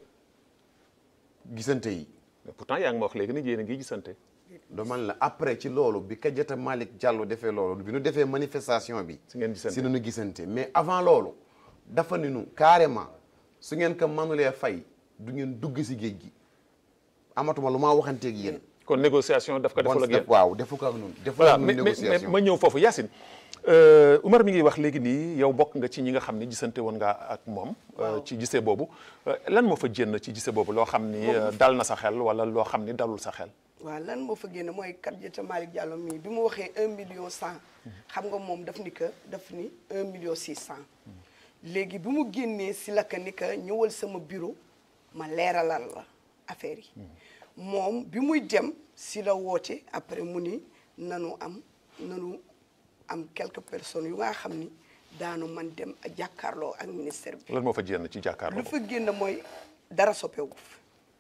gisante yi mais pourtant yaa ngi ma wax léegi ni yéen a ngi gisante doman la après ci loolu bi Kadiata Malick Diallo defee loolu bi nu defee manifestation bi si ngeen gisante si nu gisante mais avant loolu dafa ni nu carrément su ngeen ko mënulee fay du ngeen dugg si géej gi amatuma lu maa waxanteeg yéen kon négociation daf ko deful ak yéen waaw defu ko ak ñun deful voilà ak ñun mais négociation ma ñëw foofu Yacine Oumar mi ngi wax léegi nii yow bokk nga ci ñi nga xam ni gisante woon nga ak moom ci gisee boobu lan moo fa génn ci gisee boobu loo xam ni dal na sa xel wala loo xam ni dalul sa xel waaw lan moo fa génn mooy Kadiata Malick Diallo mii bi mu waxee un million cent xam nga moom daf ni que daf ni un million six cent léegi bi mu génnee si la ka ni que ñëwal sama bureau ma leeralal la affaire yi moom bi muy dem si la woote après mu ni nanu am nanu am quelques personnes yu nga xam ni daanu man dem jàkkaarloo ak ministère bi lan moo fa génn ci jàkkaarloo lu fa génn mooy dara soppeeku fi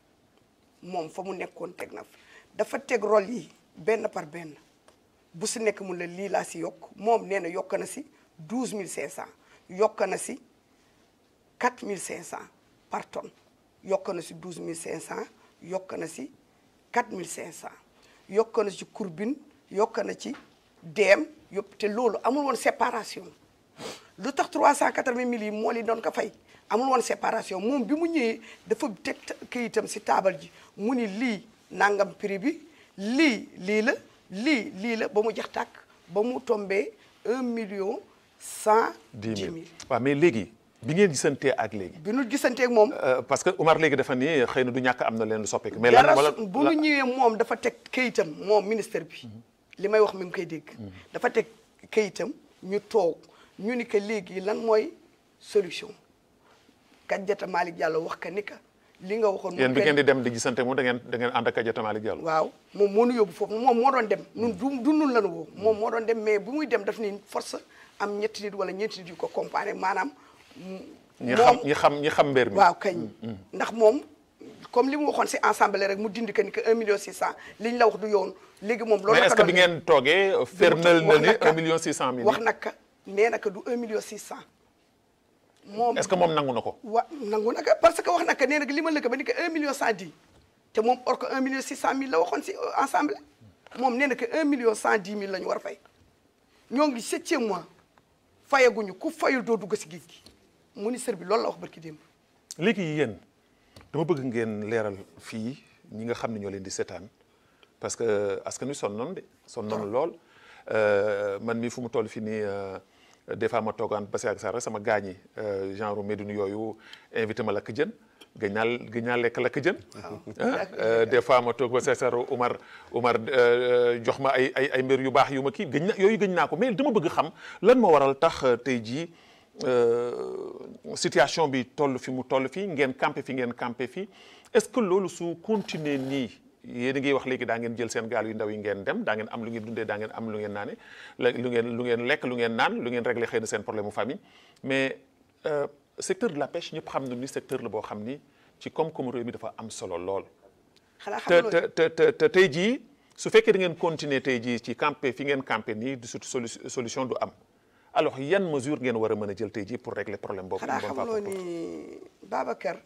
moom fa mu nekkoon teg na fa dafa teg rôle yi benn par benn bu si nekk mun la lii laa si yokk moom nee na yokk na si douze mille cinq cent yokk na si quatre mille cinq cent par tonne yokk na si douze mille cinq cent yokk na si quatre mille cinq cent yokk na ci courbine yokk na ci deem yëpp te loolu amul woon séparation lu tax trois cent quatre-vingt mille yi moo li doon ko fay amul woon séparation moom bi mu ñëwee dafa teg këyitam si taabal ji mu ni lii nangam prix bi lii lii la lii lii la ba mu jax tàkk ba mu tombé un million cent dix mille waaw mais léegi bi ngeen gisantee ak léegi bi nu gisantee ak moom parce que Oumar léegi dafa ni xëy na du ñàkk am na leen lu soppeeku mais dara lan wala bu nu ñëwee moom dafa teg këyitam moom ministère bi li may wax mi ngi koy dégg dafa teg këyitam ñu toog ñu ni que léegi lan mooy solution Kadiata Malick Diallo wax ka ni ka li nga waxoon yéen bi ngeen di dem di gisante moom da ngeen da ngeen ànd ak Kadiata Malick Diallo waaw moom moo nu yóbbu foofu moom moo doon dem nun du du nun la nu woo moom moo doon dem mais bu muy dem daf ni force am ñetti nit wala ñeenti nit yu ko comparé maanaam ñi xam ñi xam ñi xam mbir mi waaw kañ ndax moom comme li mu waxoon si ensemble rek mu dindi que ni que un million six cent liñ la wax du yoon léegi moom loolu mais est-ce que bi ngeen toogee fermel na ni un million six cent mille wax naka nee na que du un million six cent moom est-ce que moom nangu na ko wa nangu naka parce que wax naka nee na li ma lëkk ba ni que un million cent dix te moom or que un million six cent mille la waxoon si ensemble moom nee na que un million cent dix mille la ñu war a fay ñoo ngi septième mois fayaguñu ku fayul doo dugg si géej gi ministre bi loolu la wax barki démb léegi yéen dama bëgg ngeen leeral fii ñi nga xam ne ñoo leen di seetaan parce que askan wi sonn nañu de sonn nañu lool man mii fu mu toll fii nii des fois ma toogaan ba si ak sax rek sama gaañ yi genre Médine yooyu invité ma lakk jën gëj naa gëj naa lekk lakk jën. des fois ma toog ba si ak Umar Umar jox ma ay ay ay mbir yu baax yu ma kii gëj na yooyu gëj naa ko mais dama bëgg xam lan moo waral tax tey jii. situation bi toll fi mu toll fii ngeen campé fi ngeen campé fii est-ce que loolu su continuer nii yéen a ngi wax léegi daa ngeen jël seen gaal yu ndaw yi ngeen dem daa ngeen am lu ngeen dundee daa ngeen am lu ngeen naane lu ngeen lu ngeen lekk lu ngeen naan lu ngeen régler xëy na seen problème mu famille mais secteur de la pêche ñëpp xam nañu ni secteur la boo xam ni ci koom-koomu réew mi dafa am solo lool. te te te te tey jii su fekkee da ngeen continuer tey jii ci campé fi ngeen campé nii du solution du am. alors yan mesure ngeen war a mën a jël tey jii pour régler problème boobu. xanaa xamuloo ni Babacar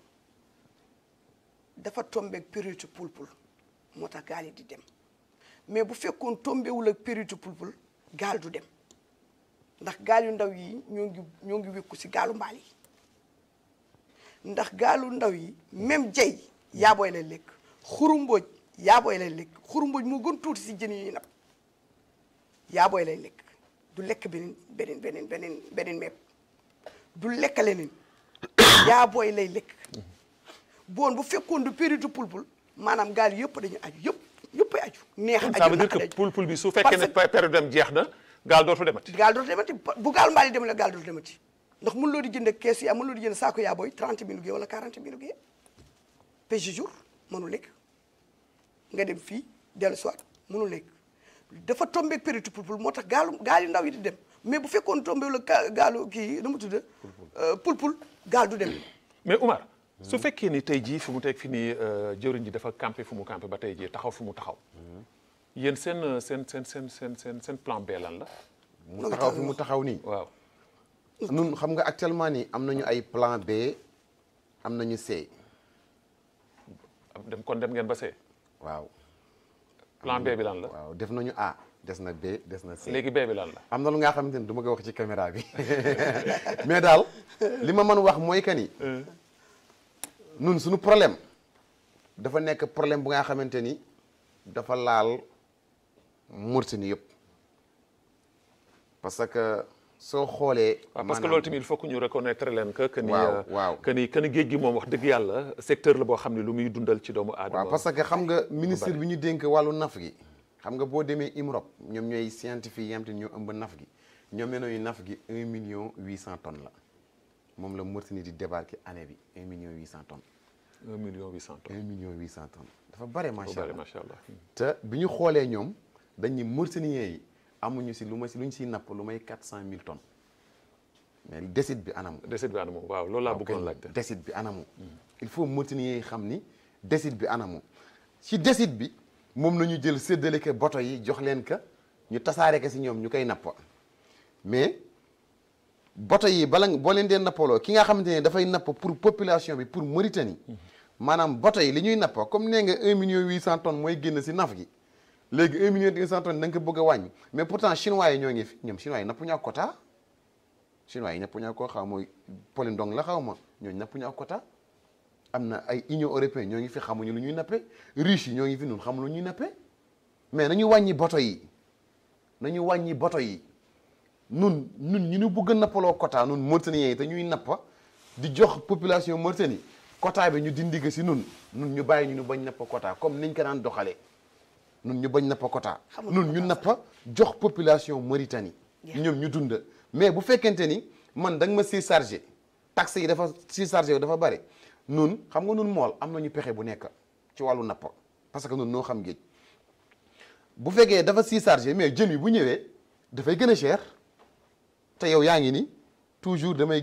dafa tombeeg période pulpul moo tax gaal yi di dem mais bu fekkoon tombewul ak période pulpul gaal du dem ndax gaal yu ndaw yi ñoo ngi ñoo ngi wékku si gaalu mbaal yi ndax gaalu ndaw yi même jey yaabooy lay lekk xurumbooj yaabooy lay lekk xurumbooj moo gën tuuti si jën yi napp yaabooy lay lekk. du lekk beneen beneen beneen beneen beneen mepp du lekk leneen yaa booy lay lekk boon bu fekkoon du période pulpul maanaam gaal yëpp dañu aju yëpp yëpp ay aju neex aju ça veut dire que pulpul bi su fekkee ne période am jeex na gaal dootu demati gaal dootu demati bu gaal mbaal yi dem la gaal dootu demati ndax mën loo di jënd kees yaa mën loo di jënd saako yaa booy trente mille gee wala quarante mille gee pêche jour mënul nekk nga dem fii dellu soit mënul nekk dafa tombé période pulpul moo tax gaalu gaal yu ndaw yi di dem mais bu fekkoon tombé la gaalu kii nu mu tudd pulpul gaal du dem. mais Umar su fekkee ni tey jii fi mu teg fi ni jëriñ ji dafa campé fu mu campé ba tey jii taxaw fi mu taxaw yéen seen seen seen seen seen seen seen plan B lan la. mu taxaw fi mu taxaw nii. waaw. nun xam nga actuellement nii am nañu ay plan B am nañu C. dem kon dem ngeen ba C. waaw. plan B bi lan la. waaw def nañu A des na B des na C. léegi B bi lan la. am na lu nga xamante ni du ma ko wax ci caméra bi mais daal li ma mën wax mooy que ni. nun suñu problème dafa nekk problème bu nga xamante ni dafa laal Mauritanie yëpp parce que soo xoolee. waaw parce que loolu tamit il faut que ñu reconnaître leen que. que ni waaw waaw que ni que ni géej gi moom wax dëgg yàlla secteur la boo xam ne lu muy dundal ci doomu aadama. waaw parce que xam nga ministre bi ñu dénk wàllu naf gi. xam nga boo demee I M R O P ñoom ñooy scientifique yi am te ñoo ëmb naf gi ñoom nee nañu naf gi un million huit cent tonnes la moom la Mauritanie di débarquer année bi un million huit cent tonnes. un million huit cent tonnes. un million huit cent tonnes dafa bare macha allah macha allah. te bi ñu xoolee ñoom dañuy Mauritaniens yi amuñu si lu ma si lu ñu siy napp lu may quatre cent mille tonnes mais desit bi anamu. desit bi anamu waaw loolu laa bëggoon laajte. desit bi anamu. il faut Mauritaniens yi xam ni desit bi anamu si desit bi. moom nañu jël séddale ko bato yi jox leen ka ñu tasaare ko si ñoom ñu koy nappa mais bato yi bala boo leen dee nappaloo ki nga xamante ne dafay napp pour population bi pour Mauritanie maanaam bato yi li ñuy nappa comme nee nga un million huit cent tonnes mooy génn si naf gi léegi un million huit cent tonnes da nga ko bëgg a wàññi mais pourtant chinois yi ñoo ngi fi ñoom chinois yi nappu ñu ak quota chinois yi nappu ñu ak ko xaw mooy Pauline Ndong la xaw ma ñooñu nappu ñu ak quota am na ay union européenne ñoo ngi fi xamuñu lu ñuy nappe riche yi ñoo ngi fi ñun xamu lu ñuy nappe mais nañu wàññi bato yi nañu wàññi bato yi nun nun ñu ñu bëgg a nappaloo quota nun Mauritaniens yi te ñuy nappa di jox population Mauritanie quota bi ñu dindi ko si nun nun ñu bàyyi ñu ñu bañ nappa quota comme niñ ko daan doxalee nun ñu bañ nappa quota nun ñu nappa jox population Mauritanie ñoom ñu dund mais bu fekkente ni man da nga ma si chargé taxe yi dafa si chargé dafa bëri nun xam nga nun mool am nañu pexe bu nekk ci wàllu napp parce que nun noo xam géej bu fekkee dafa si chargé mais jën yi bu ñëwee dafay gën a cher te yow yaa ngi ni toujours damay gis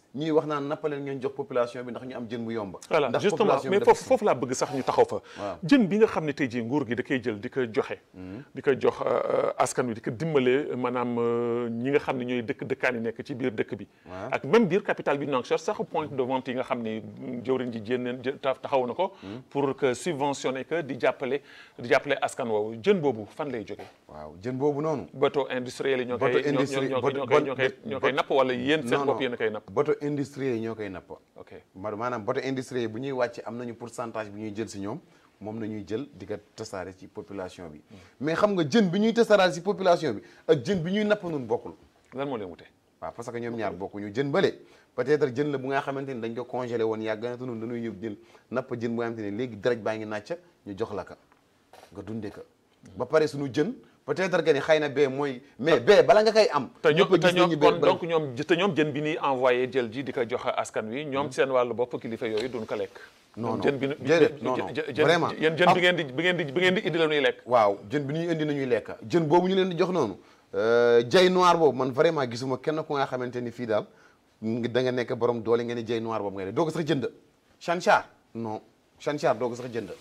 ñii wax naan nappaleen ngeen jox population bi ndax ñu am jën bu yomb. voilà justement mais foofu foofu laa bëgg sax ñu taxaw fa. jën bi nga xam ne tey jii nguur gi da koy jël di ko joxe. di ko jox askan wi di ko dimbale maanaam ñi nga xam ne ñooy dëkk dëkkaan yi nekk ci biir dëkk bi. ak même biir capitale bi Nouakchott sax point de vente yi nga xam ne jëwriñ ji jénneen taxaw na ko. pour que subventionner que di jàppale di jàppale askan woowu jën boobu fan lay jógee. waaw jën boobu noonu. bateau industriel yi ñoo koy ñoo koy ñoo koy ñoo koy napp wala yéen seen bopp yéen a koy napp. bateau industriel yi ñoo koy napp. ok maanaam bateau industriel yi bu ñuy wàcc am nañu pourcentage bi ñuy jël si ñoom moom la ñuy jël di ko tasaare ci population bi. mais xam nga jën bi ñuy tasaare si population bi ak jën bi ñuy napp nun bokkul. lan moo leen wute. waaw parce que ñoom ñaar bokkuñu jën bële peut-être jën la bu nga xamante ni dañ ko congelé woon yàgg na te nun dañuy ñëw jël napp jën bu nga xamante ne léegi dërëj baa ngi nàcc ñu jox la ka nga dundee ka ba pare suñu jën peut-être que ni xëy na bee mooy mais bee bala nga koy am. te ñoom te ñoom kon donc ñoom te ñoom jën bi ñuy envoyé jël ji di ko jox askan wi ñoom seen wàllu bopp kilifa yooyu duñ ko lekk. non non jën bi déedéet non non vraiment yéen jën bi ngeen di bi ngeen di bi ngeen di indi la ñuy lekk. waaw jën bi ñuy indi nañuy lekk jën boobu ñu leen di jox noonu jay noir boobu man vraiment gisuma kenn ku nga xamante ni fii daal da nga nekk borom doole ngeen ne jay noir boobu nga ne doo ko sax jënd chanchar non chanchar doo ko sax jënd.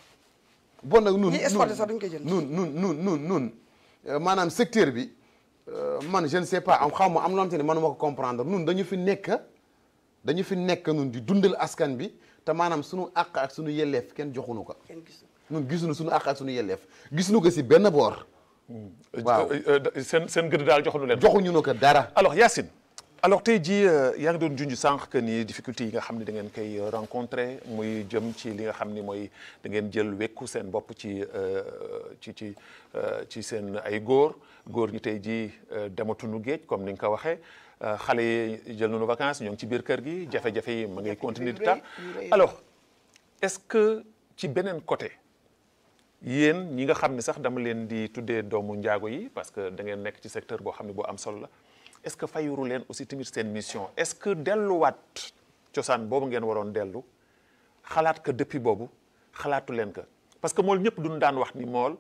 bon nag nun ñi exporté sax duñ ko jënd nun nun nun nun nun maanaam secteur bi man je ne sais pas am xaw ma am loo xamante ne mënuma ko comprendre nun dañu fi nekk dañu fi nekk nun di dundal askan bi te maanaam sunu àq ak sunu yelleef kenn joxunu ko nun gisuñu sunu àq ak sunu yelleef gisuñu ko si benn boor waaw seen seen gëdd daal joxuñu leen joxuñu nu ko dara. alors Yacine alors tey jii yaa ngi doon junj sànq que ni difficulté yi nga xam ne da ngeen koy rencontré muy jëm ci li nga xam ni mooy da ngeen jël wekku seen bopp ci ci ci ci seen ay góor góor ñi tey jii dematuñu géej comme ni nga ko waxee xale yi jël nañu vacances ñoo ngi ci biir kër gi jafe-jafe yi ma ngay continuer di tax alors est-ce que ci beneen côté yéen ñi nga xam ne sax dama leen di tuddee doomu njaago yi parce que da ngeen nekk ci secteur boo xam ne boo am solo la est-ce que fayuru leen aussi tamit seen mission est-ce que delluwaat cosaan boobu ngeen waroon dellu xalaat que depuis boobu xalaatu leen que parce que mool ñëpp duñ daan wax ni mool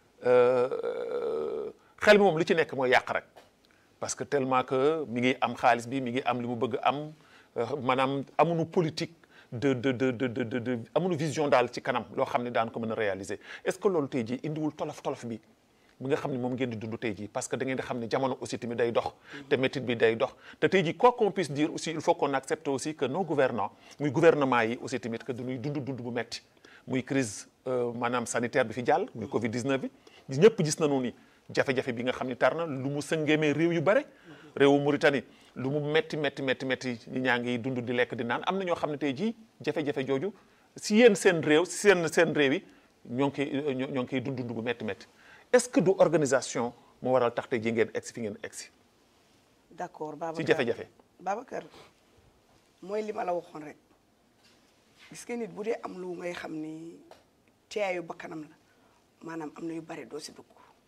xel mi moom li ci nekk mooy yàq rek parce que tellement que mi ngi am xaalis bi mi ngi am li mu bëgg am maanaam amuñu politique de de de de de de amuñu vision daal ci kanam loo xam ne daan ko mën a réaliser est-ce que loolu tey jii indiwul tolof tolof bi bi nga xam ne moom ngeen di dund tey jii parce que da ngeen di xam ne jamono aussi tamit day dox te métit bi day dox te tey jii quoi qu'on puisse dire aussi il faut qu'on accepte aussi que nos gouvernants muy gouvernement yi aussi tamit que dañuy dund dund bu metti muy crise maanaam sanitaire bi fi jàll muy Covid dix-neuf bi ñëpp gis nañu ni jafe-jafe bi nga xam ne tar na lu mu sëngeemee réew yu bare réewu Mauritanie lu mu metti metti metti metti ñi ñaa ngi dund di lekk di naan am na ñoo xam ne tey jii jafe-jafe jooju si yéen seen réew si seen seen réew yi ñoo ngi koy ñoo ngi koy dund dund bu metti metti est-ce que du organisation moo waral tax tey jii ngeen egsi fi ngeen egsi. d'accord Babacar si jafe-jafe. Babacar mooy li ma la waxoon rek gis nga nit bu dee am lu ngay xam ni teeyaayu bakkanam la maanaam am na yu bari doo si dugg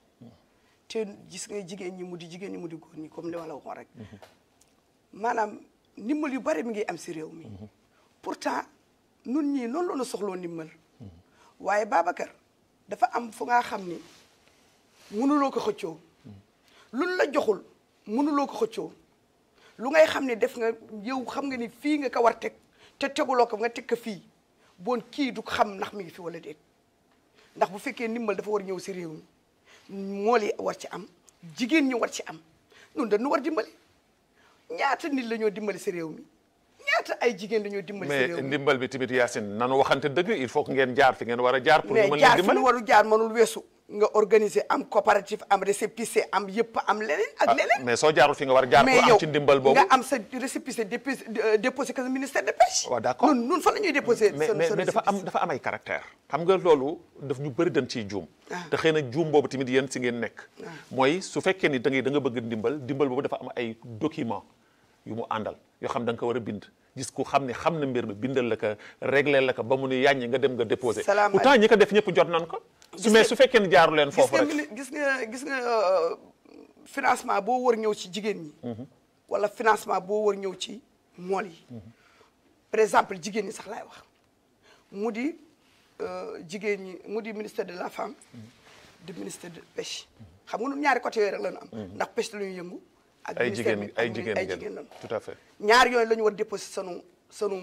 te gis nga jigéen ñi mu di jigéen ñi mu di góor ñi comme li ma la waxoon rek maanaam ndimbal yu bari mi ngi am si réew mi pourtant nun ñii noonu la ñu soxloo ndimbal waaye Babacar dafa am fu nga xam ni mënuloo ko xëccoo luñ la joxul mënuloo ko xëccoo lu ngay xam ne def nga yow xam nga ni fii nga ko war teg te teguloo ko nga teg ko fii bon kii du xam ndax mi ngi fi wala déet ndax bu fekkee ndimbal dafa war ñëw si réew mi mool yi war ci am jigéen ñi war ci am ñun dañu war dimbali ñaata nit la ñoo dimbali si réew mi ñaata ay jigéen la ñoo dimbali si réew mi mais ndimbal bi tamit Yacine nanu waxante dëgg il faut que ngeen jaar fi ngeen war a jaar pour ñu mën mais jaar fi dimbali ñu waru jaar mënul weesu nga organiser am coopérative am récépissé am yëpp am leneen ak leneen mais soo jaarul fi nga war a jaar mais pour am ci ndimbal boobu nga am sa récépissé déposé déposé que ministère de pêche waaw d'accord nun nun fa la ñuy déposé mais mais mais dafa am dafa am ay caractère xam nga loolu daf ñu bëri dañ ciy juum te xëy na juum boobu tamit yéen si ngeen nekk mooy su fekkee ni da ngay da nga bëgg ndimbal ndimbal boobu dafa am ay document yu mu àndal yoo xam da nga ko war a bind gis ku xam ne xam na mbir mi bindal la ko réglé la ko ba mu ne yàññi nga dem nga déposé pourtant ñi ko def ñëpp jot nañ ko su mais su fekkee ne jaaru leen foofu rek gis nga gis nga financement boo war ñëw ci jigéen ñi wala financement boo war ñëw ci mool yi par exemple jigéen ñi sax laay wax mu di jigéen ñi mu di ministère de la femme du ministère de pêche xam nga ñun ñaari côté yooyu rek la ñu am ndax pêche la ñuy yëngu ak ay ministère jigéen bi ay ak jigéen ay ngeen jigéen lañu. tout à fait. ñaar yooyu la ñu war a déposer sanu sanu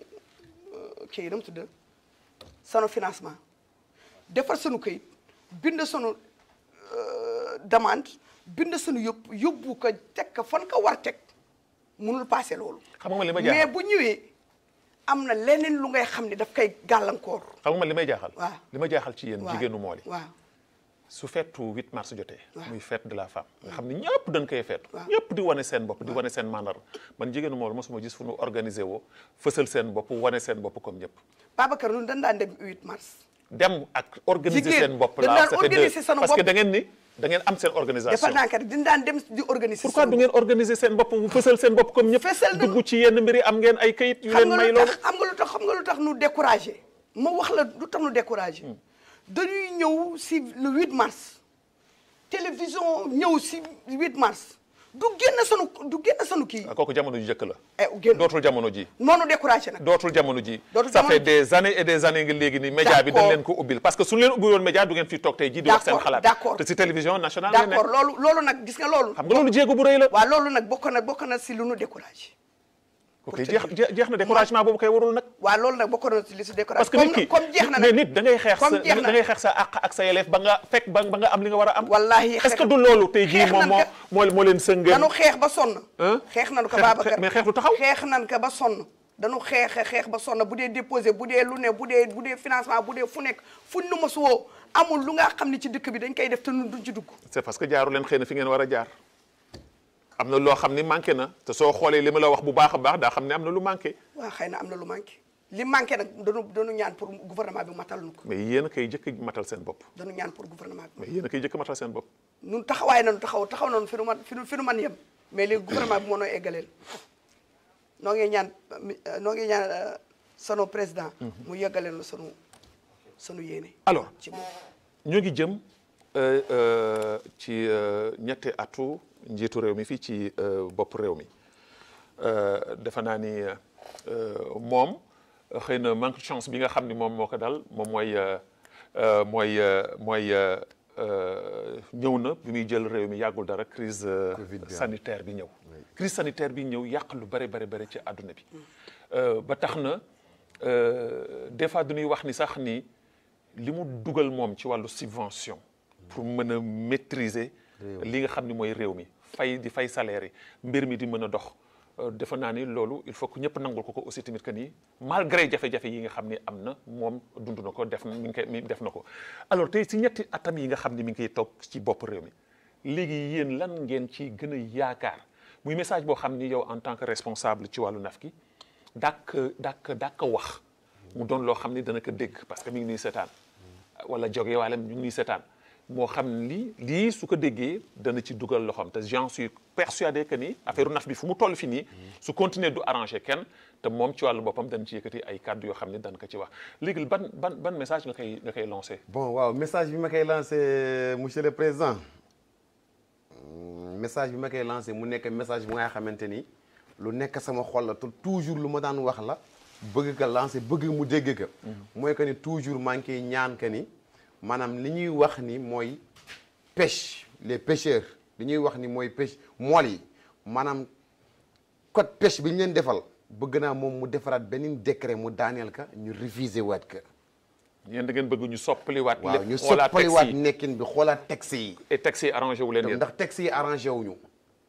kii yi nu mu tudd sanu financement defar sanu këyit bind sanu demande bind sanu yóbbu yóbbu ko teg ko fan ko war teg mënul passé loolu. xam nga li ma jaaxal mais bu ñëwee am na leneen lu ngay xam ne daf koy gàllankoor. xam nga li may jaaxal. waaw li ma jaaxal ci yéen waaw jigéenu mool yi. waaw su feetu huit mars jotee. waaw muy fête de la femme. nga xam ne ñëpp dañ koy feetu. waaw ñëpp di wane seen bopp di wane seen mandar man jigéenu mool mosuma gis fu nu organisé woo fësal seen bopp wane seen bopp comme ñëpp. Babacar ñun dañ daan dem huit mars. dem ak organiser jigéen seen bopp dañ la daan ça fait organiser deux seen parce que bopp. da ngeen ni da ngeen am seen organisation. dafa naan kat dañ daan dem di organiser. pourquoi du ngeen organiser seen bopp bu fësal seen bopp comme ñëpp. fësal nañu dugg ci yenn mbir yi am ngeen ay kayit yu leen xam nga may lu loolu. tax xam nga lu tax xam nga lu tax nu découragé ma wax la lu tax nu découragé dañuy ñëw si le huit mars télévision ñëw si huit mars du génn sanu du génn sanu kii. ah kooku jamono ji jëkk la. eh génn dootul jamono ji. noonu découragé nag. dootul jamono ji. dootul ça jamono fait ji. des années et des années nga léegi ni média bi dañ D'accord. leen ko ubbil parce que suñu leen ubbi woon média du ngeen fi toog tey ji di wax seen D'accord, xalaat. d'accord. te si télévision nationale nga d'accord nekk. loolu loolu nag gis nga loolu. xam nga loolu jéego bu rëy la. waaw loolu nag bokk na bokk na si lu nu découragé. ok jeex jeex na découragement boobu kay warul nag. waaw loolu nag bokk na si li si découragé. parce que nit ki comme jeex na mais nag nit da ngay xeex sa comme jeex na da ngay xeex sa àq ak sa yelleef ba nga fekk ba ba nga am li nga war a am. wallahi est-ce que du loolu tey jii xeex moom nan moo ka- moo moo leen sëngeen. danu xeex ba sonn. Hein? xeex nan ko Xeex- Babacar mais xeex du taxaw. xeex nan ko ba sonn. danu xeex xeex ba sonn bu dee déposé bu dee lu ne bu dee bu dee financement bu dee fu nekk fu nu ma woo amul lu nga xam ne ci dëkk bi dañ koy def te ñun duñ ci dugg. c'est parce que jaaru leen xëy na fi ngeen war a jaar am na loo xam ni manqué na te soo xoolee li ma la wax bu baax a baax daa xam ne am na lu manqué. waaw xëy na am na lu manqué li manqué nag danu danu ñaan pour gouvernement bi matal nu ko. mais yéen a koy jëkk matal seen bopp. danu ñaan pour gouvernement bi. mais yéen a koy jëkk matal seen bopp. ñun taxawaay nañu taxaw taxaw nañu fi nu man fi nu fi nu man yem mais léegi gouvernement bi moo nooy eggaleel noo ngi ñaan noo ngi ñaan euh, sunu président. mu yeggaleel la sunu sunu yéene. alors ci moom. ñu ngi jëm euh, euh, ci euh, ñetti atu njiitu réew mi fii ci euh, bopp réew mi euh, defe naa ni euh, moom xëy na manque de chance bi nga xam ni moom moo ko dal moom mooy euh, euh, mooy euh, mooy euh, euh, ñëw na bi muy jël réew mi yàggul dara crise euh, Covid bi am. sanitaire bi ñëw. crise sanitaire bi ñëw yàq lu bare bare bare ci àdduna bi. Euh, ba tax na euh, des fois du ñuy wax ni sax ni. li mu dugal moom ci wàllu subvention pour mën a maîtriser li nga xam ni mooy réew mi fay di fay salaire yi mbir mi di mën a dox defe naa ni loolu il faut que ñëpp nangul ko ko aussi tamit que ni malgré jafe-jafe yi nga xam ni am na moom dund na ko def na mi ngi koy mi def na ko alors tey si ñetti atam yi nga xam ni mi ngi koy toog ci bopp réew mi léegi yéen lan ngeen ci gën a yaakaar muy message boo xam ni yow en tant que responsable ci wàllu naf ki dàkk dàkk dàkk wax mu doon loo xam ni dana ko dégg parce que mi ngi nuy seetaan wala jóge wala ñu ngi nuy seetaan moo xam ni lii su ko déggee dana ci dugal loxoom te j'en suis persuadé que ni affaire naf bi fu mu toll fi nii su continuer du arranger kenn te moom ci wàllu boppam dana ci yëkkati ay kàddu yoo xam ni dana ko ci wax léegi ban ban ban message nga koy nga koy lancé. bon waaw message bi ma koy lancé monsieur le président message bi ma koy lancé mu nekk message bu nga xamante ni lu nekk sama xol la te toujours lu ma daan wax la bëgg ko lancé bëgg mu dégg ko. mooy que ni toujours maa ngi koy ñaan que ni maanaam li ñuy wax ni mooy pêche les pêcheurs li ñuy wax ni mooy pêche mool yi maanaam code pêche bi ñu leen defal bëgg naa moom mu defaraat beneen décret mu daaneel ka ñu réviser waat ka. yéen da ngeen bëgg ñu soppaliwaat. waaw ñu xoolaat texte soppaliwaat yi nekkin bi xoolaat texte yi. et texte yi arrangé wu leen yéen. ndax texte yi arrangé wuñu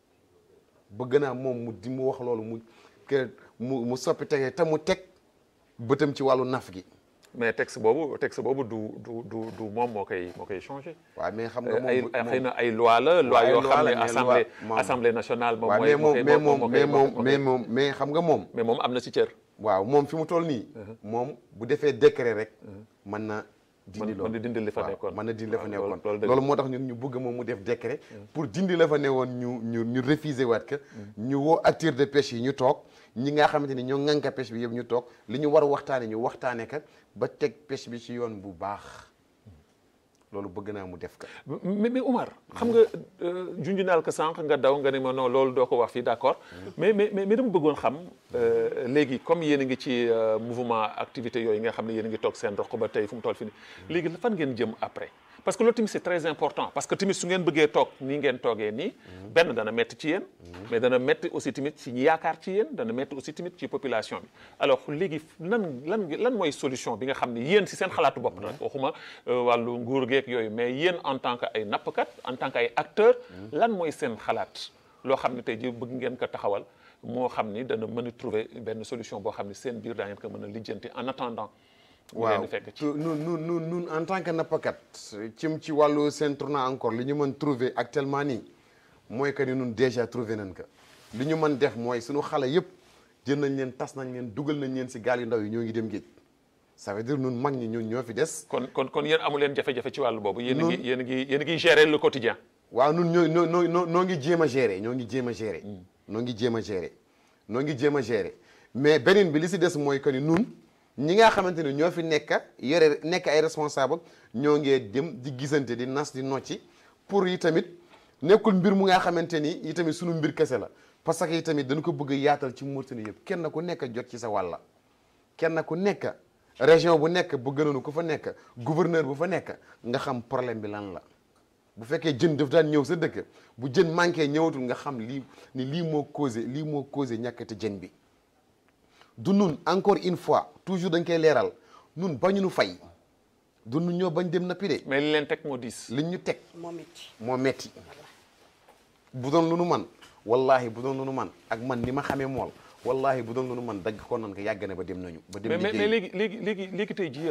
bëgg naa moom mu di mu wax loolu mu que mu mu soppi tege te mu teg bëtam ci wàllu naf gi. mais texte boobu texte boobu du du du du moom moo koy moo koy changé. waaw mais xam nga moom ay xëy na ay loi la. loi ay yoo loi xam la, ne mais assemblée loi- moom- assemblée nationale. moom waaw mooy mais moo moom koy mais moo moom koy mais moo moom koy- mais xam nga moom. mais moom am na ci cër. waaw moom fi mu toll nii. moom bu defee décret rek. mën na dindi mën loolu mën na dindi li fa waaw, nekkoon. mën na dindi la fa waaw, nekkoon loolu- loolu dëgg loolu moo tax ñun ñu bëgg moom mu def décret. pour dindi la fa newoon ñu ñu ñu refuser waat que. ñu woo acteurs de pêche yi ñu toog ñi nga xamante ni ñoo ŋànka pêche bi yëpp ñu toog li ñu war a waxtaanee ñu waxtaanee ka ba teg pêche bi ci yoon bu baax loolu bëgg naa mu def ka. mais mais Oumar xam nga junj naal ko sànq nga daw nga ne ma non loolu doo ko wax fii d'accord mais mais mais dama bëggoon xam euh, léegi comme yéen a ngi ci euh, mouvement activité yooyu nga xam ne yéen a ngi toog seen roq ba tey fu mu toll fi nii léegi fan ngeen jëm après parce que loolu tamit c'est très important parce que tamit su ngeen bëggee toog nii ngeen toogee nii benn dana métti ci yéen mais dana métti aussi tamit ci ñi yaakaar ci yéen dana métti aussi tamit ci population bi alors léegi lan lan lan mooy solution bi nga xam ne yéen si seen xalaatu bopp nag waxuma wàllu nguur geek yooyu mais yéen en tant que ay nappkat en tant que ay acteurs lan mooy seen xalaat loo xam ne tey ji bëgg ngeen ko taxawal moo xam ni dana mën a trouver benn solution boo xam ne seen biir daa ngeen ko mën a lijjanti en attendant waaw nun nun nun nun en tant que nappakat cim ci wàllu seen tournant encore li ñu mën trouver actuellement nii mooy que ni nun déjà trouvé nañ ko li ñu mën def mooy suñu xale yëpp jël nañ leen tas nañ leen dugal nañ leen si gaal yu ndaw yi ñoo ngi dem géej ça veut dire nun mag ñi ñun ñoo fi des kon kon kon yéen amu leen jafe-jafe ci wàllu boobu yéen a ngi yéen a ngi yéen a ngi gérer le quotidien waaw nun ñoo noo noo noo noo ngi jéem a gérer ñoo ngi jéem a gérer noo ngi jéem a gérer noo ngi jéem a gérer mais beneen bi li si des mooy que ni nun ñi nga xamante ni ñoo fi nekk yore nekk ay responsable ñoo ngee dem di gisante di nas di nocci pour yi tamit nekkul mbir mu nga xamante ni yi tamit sunu mbir kese la parce que yi tamit dañu ko bëgg a yaatal ci Mauritanie yëpp kenn ku nekk jot ci sa wàlla kenn ku nekk région bu nekk bu gënoonu ku fa nekk gouverneur bu fa nekk nga xam problème bi lan la bu fekkee jën daf daan ñëw sa dëkk bu jën manqué ñëwatul nga xam lii ni lii moo causé lii moo causé ñàkkate jën bi du nun encore une fois toujours dañ koy leeral nun bañu nu fay du nun ñoo bañ dem nappi de mais li leen teg moo diis li ñu teg moo metti moo metti bu doon lu nu man wallahi bu doon lu nu man ak man ni ma xamee mool wallahi bu doon lu nu man dagg ko nan ko yàgg na ba dem nañu ba dem mais mais léegi léegi léegi léegi tey ji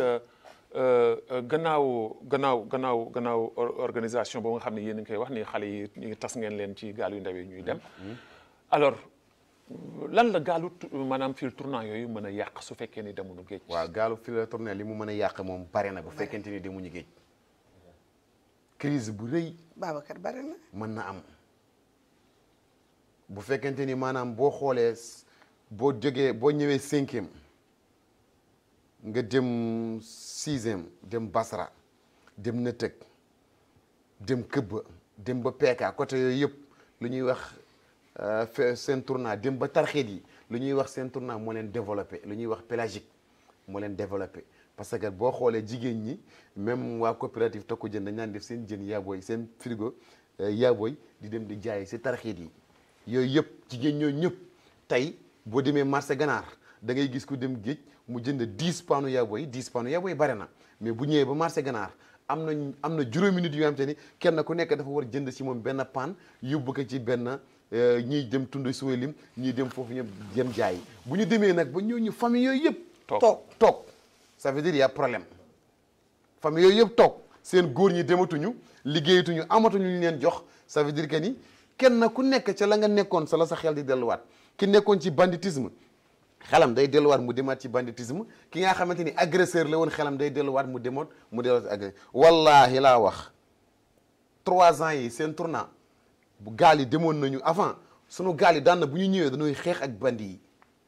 gannaaw gannaaw gannaaw gannaaw organisation boobu nga xam ne yéen a ngi koy wax ni xale yi ñu ngi tas ngeen leen ci gaal yu ndaw yi ñuy dem alors lan la gaalu maanaam fil tournant yooyu mën a yàq su fekkee ni demuñu géej. waaw gaalu fil tournant li mu mën a yàq moom bare na bu fekkente ni demuñu géej crise bu rëy. Babacar bare na. mën na am bu fekkente ni maanaam boo xoolee boo jógee boo ñëwee cinquième nga dem sixième dem Basra dem Nëtëg dem Këbba dem ba Peeka côté yooyu yëpp lu ñuy wax. seen tournant dem ba tarxeet yi lu ñuy wax seen tournant moo leen développé lu ñuy wax pélagique moo leen développé parce que boo xoolee jigéen ñi même waa coopérative Takku Jën dañ naan def seen jën yaabooy seen frigo yaabooy di dem di jaay si tarxeet yi yooyu yëpp jigéen ñooyu ñëpp tey boo demee marché ganaar da ngay gis ku dem géej mu jënd dix paanu yaabooy dix paanu yaabooy bare na mais bu ñëwee ba marché ganaar am na am na juróomi nit yu nga xam te ni kenn ku nekk dafa war jënd si moom benn paan yóbbu ko ci benn ñiy dem tund suwelim ñiy dem foofu ñëpp dem jaay bu ñu demee nag ba ñooñu famille yooyu yëpp toog toog ça veut dire y a problème famille yooyu yëpp toog seen góor ñi dematuñu liggéeyatuñu amatuñu ñu leen jox ça veut dire que ni kenn ku nekk ca la nga nekkoon sa la sa xel di delluwaat ki nekkoon ci banditisme xelam day delluwaat mu demaat ci banditisme ki nga xamante ni agresseur la woon xelam day delluwaat mu demoon mu delluwaat ci agresseur wallaahi laa wax trois ans yi seen tournant bu gaal yi demoon nañu avant sunu gaal yi daan na bu ñu ñëwee dañuy xeex ak bandi yi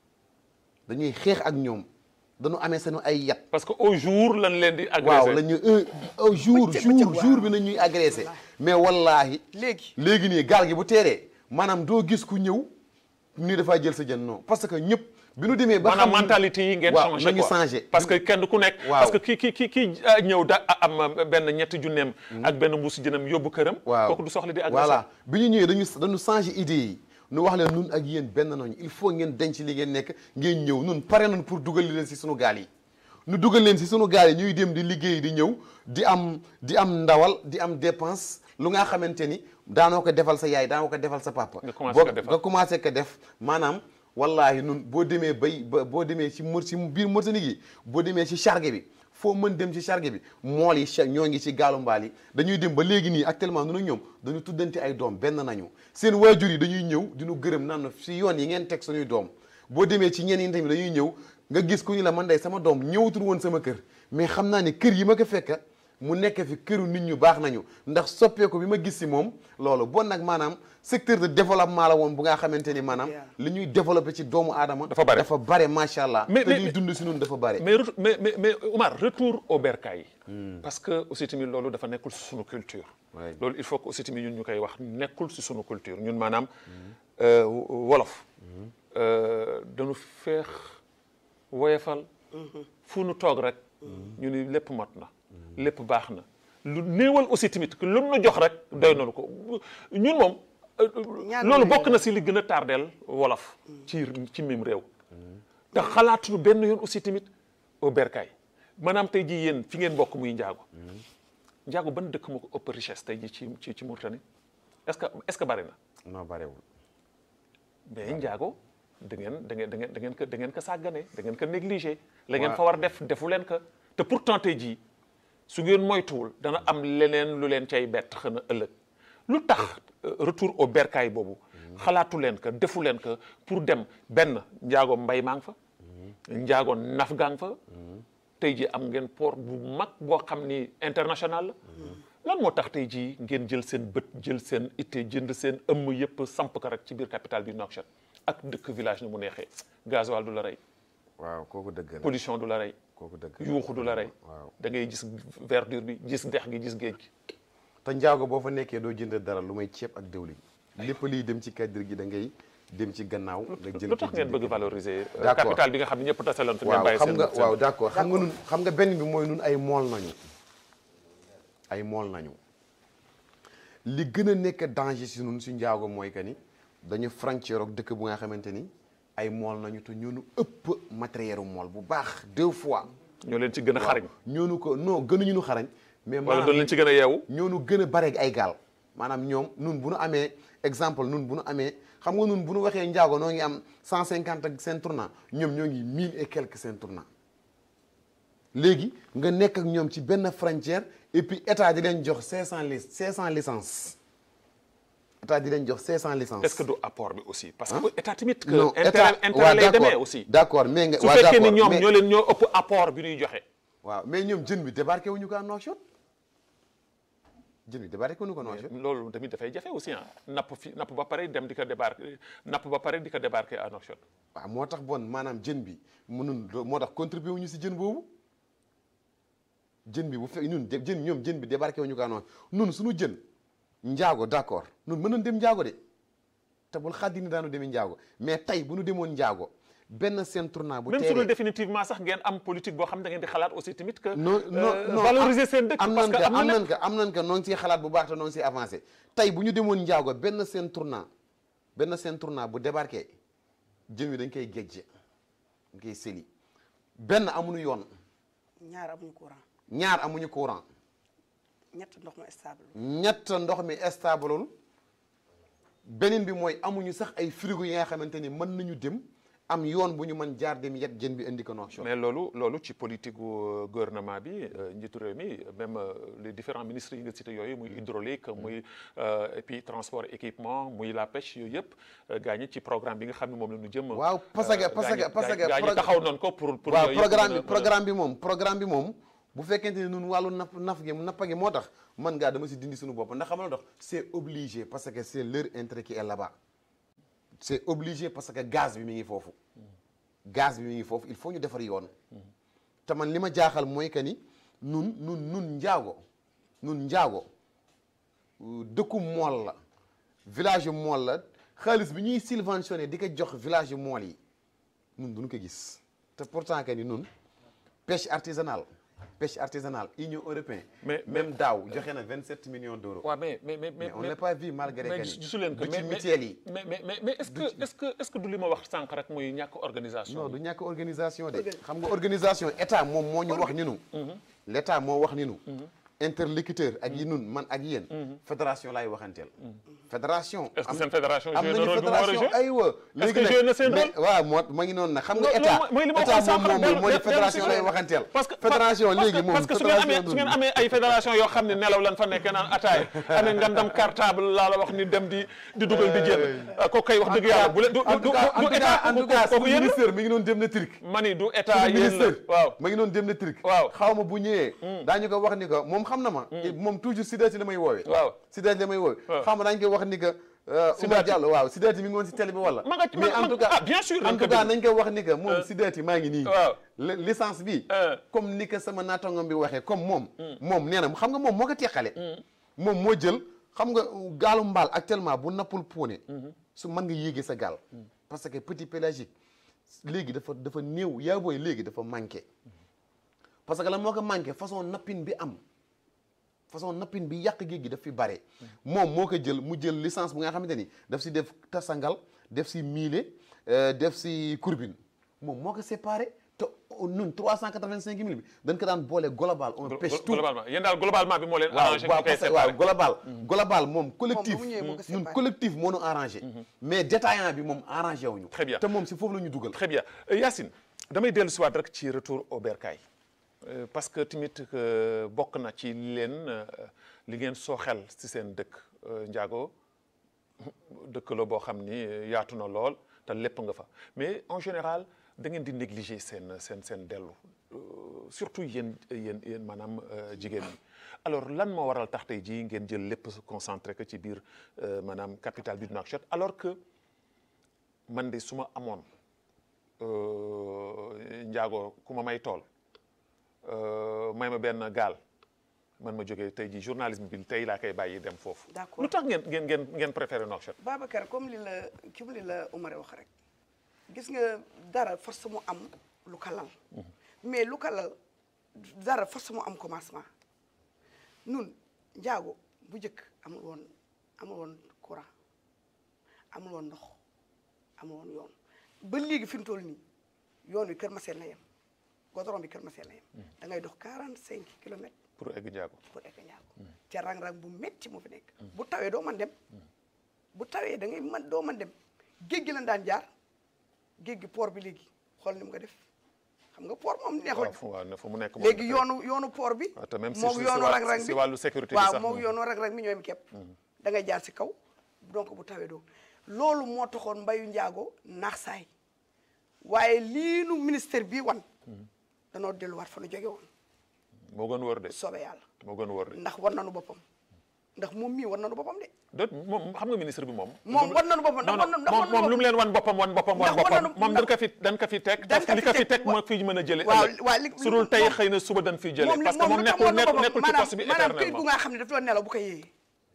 dañuy xeex ak ñoom dañu amee seen ay yat. parce que au jour lañ leen di. agressé waaw la ñu un jour jour jour bi nañ ñuy agressé. mais wallaahi. léegi léegi nii gaal gi bu teeree maanaam doo gis ku ñëw nii dafaa jël sa jën non parce que ñëpp. bi nu demee ba xam maanaam mentalité yi ngeen changé nañu quoi changé parce que kenn ku nekk. parce que ki ki ki ki ñëw da am benn ñetti junneem. ak benn mbuusi jënam yóbbu këram. waaw kooku du soxla di agressé. voilà bi ñu ñëwee dañu dañu changé idée yi nu wax leen nun ak yéen benn nañu il faut ngeen denc li ngeen nekk ngeen ñëw nun pare nañ pour dugal leen si sunu gaal yi. nu dugal leen si sunu gaal yi ñuy dem di liggéey di ñëw di am di am ndawal di am dépense lu nga xamante ni daanoo ko defal sa yaay daanoo ko defal sa papa. nga commencé ko defal nga commencé ko def maanaam. wallahi nun boo demee bay ba boo demee ci mur ci biir Mauritanie gi boo demee ci charge bi foo mën dem ci charge bi mool yi ñoo ngi ci gaalu mbaal yi dañuy dem ba léegi nii actuellement nun ak ñoom dañu tuddante ay doom benn nañu seen waajur yi dañuy ñëw diñu gërëm naan si yoon yi ngeen teg suñuy doom boo demee ci ñenn yi tamit dañuy ñëw nga gis ku ñu la man day sama doom ñëwatul woon sama kër mais xam naa ne kër yi ma ko fekk mu nekk fi këru nit ñu baax nañu ndax soppeeku bi ma gis si moom loolu bon nag maanaam secteur de développement la woon bu nga xamante ni maanaam li ñuy développé ci doomu aadama dafa bare dafa bare macha allah mais te ñuy dund si ñun dafa bare mais mais mais mais Oumar retour au bercail yi parce que aussi tamit loolu dafa nekkul si sunu culture loolu il faut que aussi tamit ñun ñu koy wax nekkul si sunu culture ñun maanaam wolof dañu feex woyefal fu nu toog rek ñu ni lépp mot na lépp baax na lu néewal aussi tamit que lu nu jox rek doy nañu ko ñun moom loolu bokk na si li gën a tardeel wolof ci ci même réew te xalaatuñu benn yoon aussi tamit au bercail maanaam tey jii yéen fi ngeen bokk muy njaago njaago ban dëkk moo ko ëpp richesse tey jii ci ci ci Mauritanie est-ce que est-ce que bari na non barewul mais njaago da ngeen da ngeen da ngeen da ngeen ko da ngeen ko sàggane da ngeen ko négligé la ngeen fa war def defu leen ko te pourtant tey jii su ngeen moytuwul dana am leneen lu leen cay bett xëy na ëllëg lu tax retour au bercail boobu xalaatu leen ko defu leen ko pour dem benn njaago mbay maa ngi fa njaago naf gaa ngi fa tey jii am ngeen port bu mag boo xam ni international la lan moo tax tey jii ngeen jël seen bët jël seen itte jënd seen ëmm yëpp samp ko rek ci biir capitale bi Nouakchott ak dëkk village ni mu neexee gasoil du la rey waaw kooku dëgg la pollution du la rey kooku dëgg la yuuxu du la rey waaw da ngay gis verdure bi gis dex gi gis géej gi te njaago boo fa nekkee doo jënd dara lu may ceeb ak dëwlin lépp liy dem ci cadre gi da ngay dem ci gannaaw nga jël lu tax ngeen bëgg valoriser d'accord capital bi nga xam ne ñëpp taseloon fi ngeen waaw bàyyi xam seen nga waaw d'accord xam nga nun xam nga benn bi mooy nun ay mool nañu ay mool nañu li gën a nekk danger si nun si njaago mooy que ni dañu frontière ak dëkk bu nga xamante ni ay mool nañu te ñoonu ëpp matériel mool bu baax deux fois ñoo leen ci gën a xarañ ñoonu ko non gënuñu ñu xarañ mais wala doon leen ci gën a yeewu ñoonu gën a bare ay gaal maanaam ñoom nun bu nu amee exemple nun bu nu amee xam nga nun bu nu waxee njaago noo ngi am cent cinquante ak seen tournant ñoom ñoo ngi mille et quelques seen tournant léegi nga nekk ak ñoom ci benn frontière et puis état di leen jox cinq cent li cinq cent licences état di leen jox cinq cent licences. est-ce que du apport bi aussi. parce que état tamit. que non intérêt intérêt lay demee aussi. d'accord mais nga su waaw fekkee ni d'accord ñoom ñoo leen ñoo ëpp apport bi ñuy joxe. waaw mais ñoom jën bi débarqué wuñu ko à Nouakchott jën bi débarqué wuñu ko Nouakchott. loolu tamit dafay jafe aussi ah napp fi napp ba pare dem di ko débarqué napp ba pare di ko débarqué à Nouakchott. waaw moo tax bon maanaam jën bi mënun moo tax contribué wuñu si jën boobu jën bi bu fekk ñun jën ñoom jën bi débarqué wuñu ko à Nouakchott nun suñu jën njaago d'accord nun mën nañ dem njaago de te bul xaddi ni daanu demi njaago mais tey bu nu demoon njaago benn seen tournant bu même teeree su dul définitivement sax ngeen am politique boo xam da ngeen di xalaat aussi tamit que. non non non valoriser seen dëkk. am parce nañ que ko am am na nañ ko am nañ ko noo ngi siy xalaat bu baax te noo ngi siy avancé tey bu ñu demoon njaago benn seen tournant benn seen tournant bu débarqué jën wi dañ koy géej dañ koy seli benn amuñu yoon ñaar amuñu courant ñaar amuñu courant ñett ndox ma stable ñett ndox mi stableul beneen bi mooy amuñu sax ay frigo yi nga xamante ni mën nañu dem am yoon bu ñu mën jaar dem yet jën bi indi ko Nouakchott. mais loolu loolu ci politique gu gouvernement bi njiitu réew mi même les différents ministres yi nga cité yooyu muy hydraulique muy et puis transport équipement muy la pêche yooyu yëpp gaa ñi ci programme bi nga xam ne moom la ñu jëm. waaw parce que parce que parce que gaa ñi taxaw noonu ko pour pour. waaw programme bi programme bi moom programme bi moom. bu fekkente ne ñun wàllu napp naf gi nappa gi moo tax man ngaa dama si dindi suñu bopp ndax xam nga dox c'est obligé parce que c'est leur intérêt qui est là-bas c'est obligé parce que gaz bi mi ngi foofu gaz bi mi ngi foofu il faut ñu defar yoon te man li ma jaaxal mooy que ni nun nun nun njaago nun njaago dëkku mool la village yu mool la xaalis bi ñuy subventionné di ko jox village yu mool yi nun duñu ko gis te pourtant que ni nun pêche artisanale pêche artisanale Union européenne. mais même daaw joxe na vingt-sept millions d'euros. waaw mais mais mais mais on n'a pas vu malgré que mais gisu leen que du ci mutuelle yi. mais mais mais mais est-ce que est-ce que est-ce que du li ma wax sànq rek muy ñàkk organisation. non du ñàkk organisation de. xam nga organisation état moom moo ñu wax ni nu. l'état moo wax ni nu. interlocuteur ak yi nun man ak yéen. fédération laay waxanteel. fédération. est-ce que seen fédération am joué na nañu rôle bi mu war a fédération joué. aywa. est-ce que joué na seen rôle. waaw moo ma ngi noonu nag xam nga loolu état mooy li ma état waxoon moom sànq moom moo di benn- fédération benn- lay waxanteel. parce que fédération parce que- léegi moom parce que su ngeen amee su ngeen amee ay fédération yoo xam ne nelaw lan fa nekk naan ataay amee ngandam cartable laa la wax ni dem di di dugal di génn kooku kay wax dëgg yàlla bu leen du en du tout cas en du tout état cas en tout cas kooku suñu yéen la ministère mi ngi doon dem na Turquie. mani du état suñu yéen la ministère waaw ma ngi doon dem na Turquie. waaw xaw ma bu ñëwee. daañu ko wax ni que moom xam na ma. moom toujours Sidaati la may woowee. waaw Sidaati la may woowee. waaw xam nga daañu ko wax ni que. Oumar Sidaati. Diallo waaw Sidaati mi ngi woon si télé bi wala. ma nga ci mais ma- en ma- tout cas ah, bien sûr, en nañ ko tout cas déglu. nañ ko wax ni que moom Sidaati maa ngi nii. waaw. li- licence bi. Euh. comme ni ko sama naatangam bi waxee comme moom. moom nee na xam nga moom moo ko teqale. moom moo jël xam nga gaalu mbaal actuellement bu nappul puune. su mën nga yéegee sa gaal. parce que petit pélagique léegi dafa dafa néew yaa booy léegi dafa manqué. parce que la moo ko manqué façon nappin bi am façon nappin bi yàq géej gi daf fi bare moom moo ko jël mu jël licence bu nga xamante ni daf si def tasangal def si miile def si courbine moom moo ko séparé te ñun trois cent quatre-vingt-cinq mille bi dañ ko daan boole global on pêche tout globalement yéen daal globalement bi moo leen arrangé waaw waaw global global moom collectif ñun collectif moo ñu arrangé mais détaillant bi moom arrangé wuñu très bien te moom si foofu la ñu dugal très bien Yacine damay dellu si waat rek ci retour au bercail parce que tamit bokk na ci leen li ngeen soo xel si seen dëkk Ndiago dëkk la boo xam ni yaatu na lool te lépp nga fa mais en général da ngeen di négliger seen seen seen dellu surtout yéen yéen yéen maanaam jigéen ñi alors lan moo waral tax tey jii ngeen jël lépp concentré que ci biir maanaam capitale bi du Nouakchott alors que man de su ma amoon Ndiago ku ma may tool may ma benn gaal man ma jógee tey jii journalisme bi tey laa koy bàyyi dem foofu. d'accord lu tax ngeen ngeen ngeen ngeen préféré Nouakchott. Babacar comme li la ki li la Omar wax rek gis nga dara force mu am lu ko lal mais lu ko lal dara force mu am commencement nun Ndiago bu njëkk amul woon amul woon courant amul woon ndox amul woon yoon ba léegi fi mu toll nii yoon wi Kër Masel la yem goudron bi Kër Masel la yem da ngay dox quarante cinq kilomètres pour egg Ndiago pour egg Ndiago ca rang-rang bu metti mu fi nekk bu tawee doo man dem bu tawee da ngay man doo man dem géej gi lañ daan jaar géej gi port bi léegi xool ni mu nga def xam nga port moom neexul waaw fu mu nekk léegi yoonu yoonu port bi moom yoonu rang-rang bi si wàllu sécurité bi sax waaw moom yoonu rang-rang bi ñooy képp da ngay jaar si kaw donc bu tawee doo loolu moo taxoon mbayu Ndiago naax saay waaye lii nu ministère bii wan danoo delluwaat fa nu jóge woon moo gën wër de soobee yàlla moo gën wër de ndax war nanu boppam ndax moom mii war nanu boppam de déet moom xam nga ministre bi moom moom war nanu boppam ndax moom moom lu mu leen wan boppam wan boppam wan boppam moom dañ ko fi dañ ko fi teg parce que li ko fi teg moo fi mën a jële waaw waaw li su dul tey xëy na suba dañ fiy jële parce que moom nekkul nekkul ci poste bi maanaam këyit éternellement gu nga xam ne daf doon nelaw bu ko yéeyee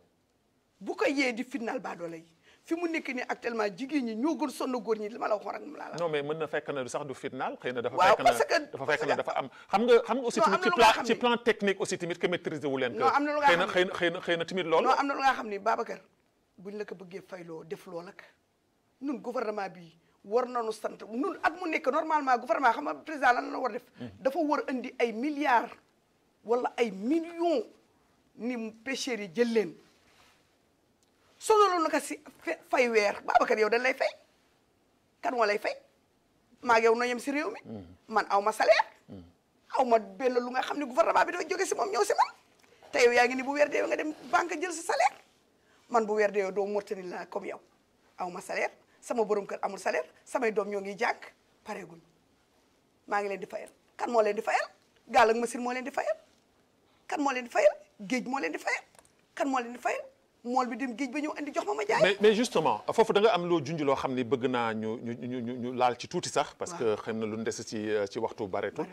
bu ko yéeyee di fitnaal baadoole yi fi mu nekk nii actuellement jigéen ñi ñoo gën sonn góor ñi li ma la waxoon rek moom laa la non mais mën na fekk na sax du fitnaal xëy na dafa waaw fekk parce que na dafa fekk na dafa am xam nga xam nga aussi tamit ci plan ci plan technique aussi tamit que maîtriser wu leen non am na lu nga xëy na xëy na xëy na xëy na tamit loolu non am na lu nga xam ni Babacar buñ la ko bëggee fayloo def loo nag nun gouvernement bi war nañu sant nun at mu nekk normalement gouvernement xam nga président lan la war def dafa war indi ay milliards wala ay millions ni pêcheurs yi jël leen sonaloon na ko si fay weer Babacar yow dañ lay fay kan moo lay fay maa ngi yow noo yem si réew mi man aw ma salaire aw ma benn lu nga xam ne gouvernement bi dafa jóge si moom ñëw si man te yow yaa ngi ni bu weer dee nga dem banque jël sa salaire man bu weer dee doo mortani la comme yow aw ma salaire sama borom kër amul salaire samay doom ñoo ngi jàng pareeguñ maa ngi leen di fayal kan moo leen di fayal gaal ak machine moo leen di fayal kan moo leen di fayal géej moo leen di fayal kan moo leen di fayal mool bi dem géej ba ñëw andi jox ma ma jaay. mais mais justement foofu da nga am loo junj loo xam ni bëgg naa ñu ñu ñu ñu laal ci tuuti sax. parce que xam na lu ñu des ci ci waxtu bareetul.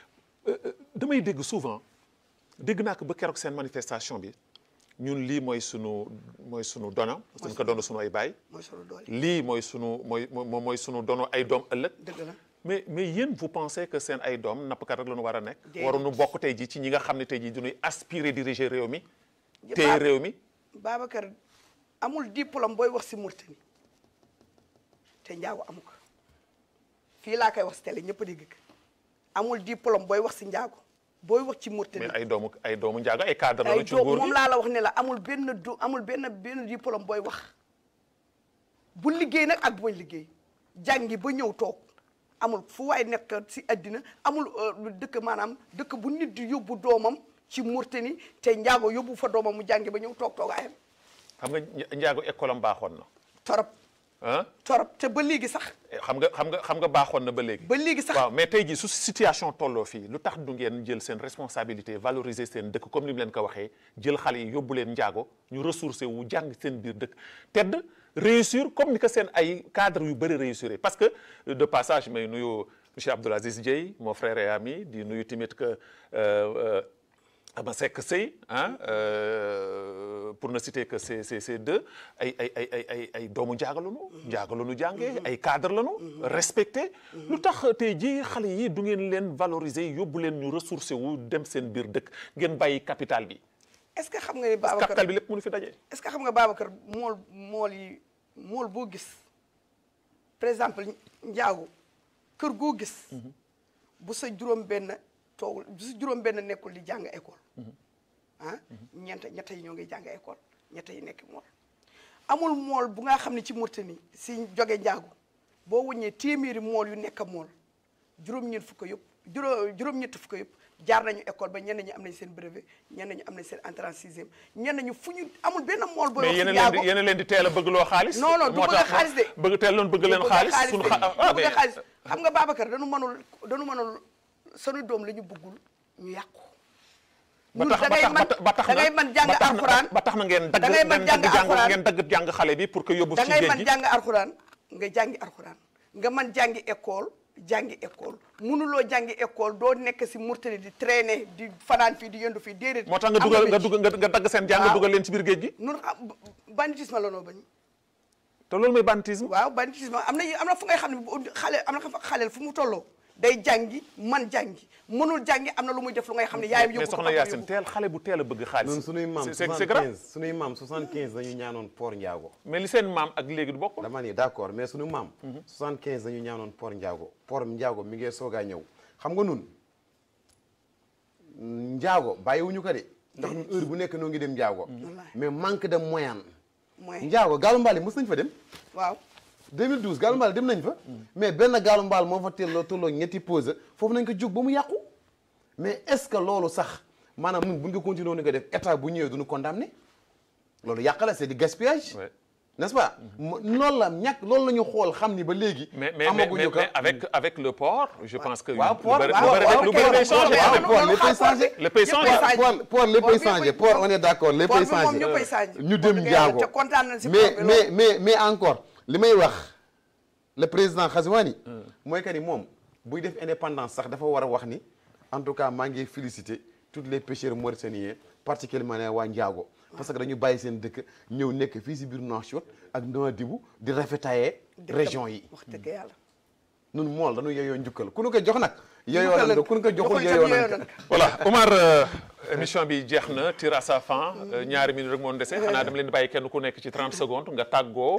damay dégg souvent dégg naa ko ba keroog seen manifestation bi ñun lii mooy sunu mooy sunu dono. mooy sunu ko dono sunu ay baay. mooy sunu doole lii mooy sunu mooy mooy sunu dono ay doom ëllëg. dëgg la mais mais yéen vous pensez que seen ay doom nappkat rek la ñu war a nekk. waruñu bokk tey jii ci ñi nga xam ne tey jii dañuy aspirer diriger réew mi. téye réew mi. Babacar amul diplôme booy wax si Mauritanie te Ndiago amu ko fii laa koy wax si télé ñëpp a dégg ko amul diplôme booy wax si Ndiago booy wax ci Mauritanie. mais ay doomu ay doomu Ndiago ay cadre la ci nguur gi moom laa la wax ne la amul benn du amul benn benn diplôme booy wax bu liggéey nag ak bu bañ liggéey jàngi ba ñëw toog amul fu waay nekk si addina amul dëkk maanaam dëkk bu nit di yóbbu doomam. ci Mauritanie te Ndiago yóbbu fa doomam mu jàngi ba ñëw toog toogaayam. xam nga Ndiago école am baaxoon na. torop. ah torop te ba léegi sax. xam nga xam nga xam nga baaxoon na ba léegi. ba léegi sax waaw mais tey jii su situation tolloo fii lu tax du ngeen jël seen responsabilité valoriser seen dëkk comme ni mu leen ko waxee jël xale yi yóbbu leen Ndiago ñu ressourcé wu jàng seen biir dëkk tedd réussir comme ni ko seen ay cadre yu bëri réussir parce que de passage may nuyu monsieur Abdoul Aziz Dieye mon frère et ami di nuyu tamit que. Ama Seck Sey ah pour ne citer que ces ces ces deux ay ay ay ay ay ay doomu Ndiago lañu. Ndiago lañu jàngee ay cadre lañu. respecté. lu tax tey jii xale yi du ngeen leen valoriser yóbbu leen ñu ressourcé wu dem seen biir dëkk ngeen bàyyi capital bi. est-ce que xam nga ni parce que Babacar capital bi lépp mënu fi daje. est-ce que xam nga Babacar mool mool yi mool boo gis par exemple njaagu kër goo gis bu sa juróom benn toogul bu sa juróom benn nekkul di jàng école ah ñeent ñett yi ñoo ngi jàng école ñett yi nekk mool amul mool bu nga xam ne ci Mauritanie si joge njaagu boo wëññee téeméeri mool yu nekk mool juróom-ñeent fukk yëpp juróom juróom-ñett fukk yëpp jaar nañu école ba ñenn ñi am nañ seen brevet ñenn ñi am nañ seen entrée en sixième ñenn ñi fu ñu amul benn mool booy mais yéen a leen di yéen a leen di teel a bëgg loo xaalis. non non du bëgg a xaalis de bëgg teel loon bëgg leen xaalis suñu xa ah bëgg a xaalis xam nga Babacar dañu mënul dañu mënul sunu doom la ñu bëggul ñu yàqu. ba tax ba tax da ngay mën jàng alxuraan ba tax na ngeen dagg da ngay mën jàng alxuraan ngeen dagg jàng xale bi pour que yóbbu ci da ngay géej mën gi jàng alxuraan nga jàngi alxuraan nga mën jàngi école jàngi école mënuloo jàngi école doo nekk si Mauritanie di traîner di fanaan fii di yëndu fii déedéet. moo tax nga dugal nga dugal nga dagg seen jàng dugal leen ci biir géej gi. nun banditisme la noo bañ. te loolu mooy banditisme. waaw banditisme am na am na fu ngay xam ne xale am na xaleel fu mu tolloo day jàngi man jàngi mënul jàngi am na lu muy def lu ngay xam ne yaayam yóbbu mais soxna Yacine teel xale bu teel a bëgg xaalis. ñun sunuy maam c'est grave sunuy maam soixante-quinze dañu ñaanoon Port Ndiago. mais li seen maam ak léegi du bokk. dama ni d'accord mais sunu maam. soixante-quinze dañu ñaanoon Port Ndiago Port Ndiago mi ngi soogaa ñëw xam nga nun Ndiago bàyyiwuñu ko de. ndax ñun heure bu nekk noo ngi dem Ndiago. mais manque de moyen. moyen Ndiago gaalu mbaal yi mos nañ fa dem. waaw. deux mille douze gaalu mbaal dem nañ fa. mais benn gaalu mbaal moo fa teeloo tolloo ñetti pause foofu nañ ko jóg ba mu yàqu. mais est-ce que loolu sax maanaam ñun bu ñu ko continué woon nga def état bu ñëwee duñu condamné loolu yàqala c'est du gaspillage. n'est-ce pas. loolu la ñàkk loolu la ñu xool xam ni ba léegi. mais mais mais mais avec avec le port. je pense que. waaw port lu bëri lu bëri changé. port léppay changé. léppay changé port port léppay changé port on est d'accord léppay changé. ñu dem Ndiago mais mais mais mais encore li may wax le président Ghazouani. mooy que ni moom buy def indépendance sax dafa war a wax ni en tout cas maa ngi féliciter tous les pêcheurs mauritaniens particulièrement waa Ndiago. parce que dañu bàyyi seen dëkk ñëw nekk fii si biir Nouakchott ak Nouadhibou di rafetaaye région yi. wax dëgg yàlla. nun mool dañu yeyoo njukkal ku nu ko jox nag. yeyoo nañ ko ku nu ko joxul yeyoo nañ ko. voilà Omar émission bi jeex na tire à sa fin ñaari minutes rek moo dese xanaa dama leen di bàyyi kenn ku nekk ci trente secondes nga tàggoo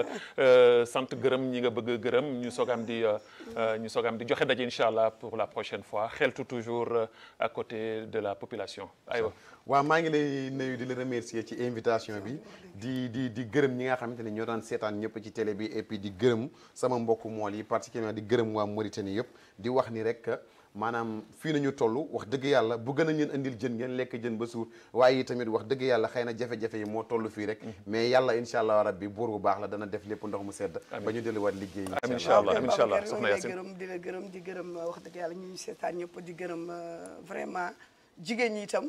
sant gërëm ñi nga bëgg gërëm ñu soogam di ñu soogam di joxe daje incha allah pour la prochaine fois xeltu toujours à côté de la population aywa. waaw maa ngi lay nuyu di la remercier ci invitation bi di di di gërëm ñi nga xamante ne ñoo daan seetaan ñëpp ci télé bi et puis di gërëm sama mbokku mool yi particulièrement di gërëm waa Mauritanie yëpp di wax ni rek maanaam fii nañu toll wax dëgg yàlla bu gën a ngeen andil jën ngeen lekk jën ba suur waaye tamit wax dëgg yàlla xëy na jafe-jafe yi moo toll fii rek mais yàlla incha allah rabbi buur bu baax la dana def lépp ndox mu sedd ba ñu delluwaat liggéey incha allah incha allah soxna Yacine gërëm di la gërëm di gërëm wax dëgg yàlla ñu ñu seetaan ñëpp di gërëm vraiment jigéen ñi itam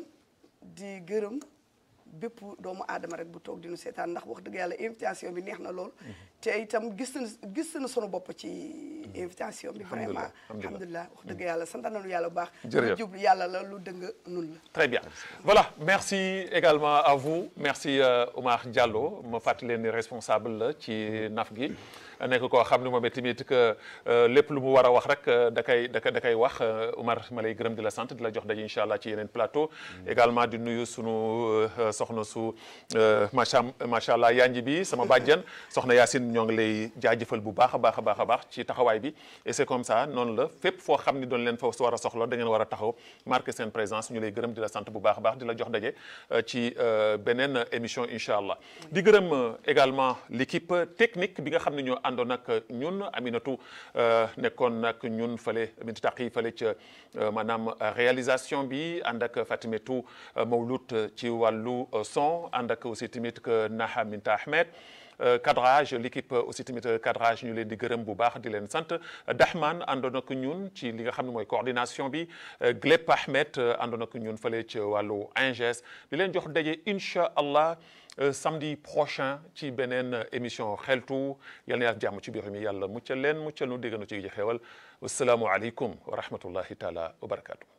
di gërëm bépp doomu aadama rek bu toog di nu seetaan ndax wax dëgg yàlla invitation bi neex na lool te itam gis na gis na sunu bopp ci invitation bi vraiment alhamdulilah wax dëgg yàlla sant nañu yàlla bu baax lu jub yàlla la lu dëng nun la très bien voilà merci également à vous merci euh, Omar Diallo ma fàttali leen ni responsable la ci N A F gi nekk koo xam ne moom tamit que lépp lu mu war a wax rek da koy da koy da koy wax Omar ma lay gërëm di la sant di la jox daje incha allah ci yeneen plateau également di nuyu sunu soxna su macha macha allah yanji bi sama bàjjan soxna Yacine ñoo ngi lay jaajëfal bu baax a baax a baax a baax ci taxawaay bi et c'est comme ça noonu la fépp foo xam ni doon leen fa war a soxla da ngeen war a taxaw marqué seen présence ñu lay gërëm di la sant bu baax a baax di la jox daje ci beneen émission incha allah di gërëm également l'équipe technique bi nga xam ne ñoo àndoon ak ñun Aminatou nekkoon nag ñun fële Aminata Taqi fële ca maanaam réalisation bi ànd ak Fatimetou Mawlut ci wàllu son ànd ak aussi tamit que Naha Minta Ahmed cadrage l'équipe aussi tamit cadrage ñu leen di gërëm bu baax di leen sant Dahman àndoon ak ñun ci li nga xam ne mooy coordination bi Gleb Ahmed àndoon ak ñun fële ci wàllu inges di leen jox daje incha allah samedi prochain ci beneen émission xeltu yal na yàlla jàmm ci biir mi yàlla muccal leen muccal nu dégg nu ci ji xewal wasalaamu aleykum wa rahmatullahi taala wa barakatu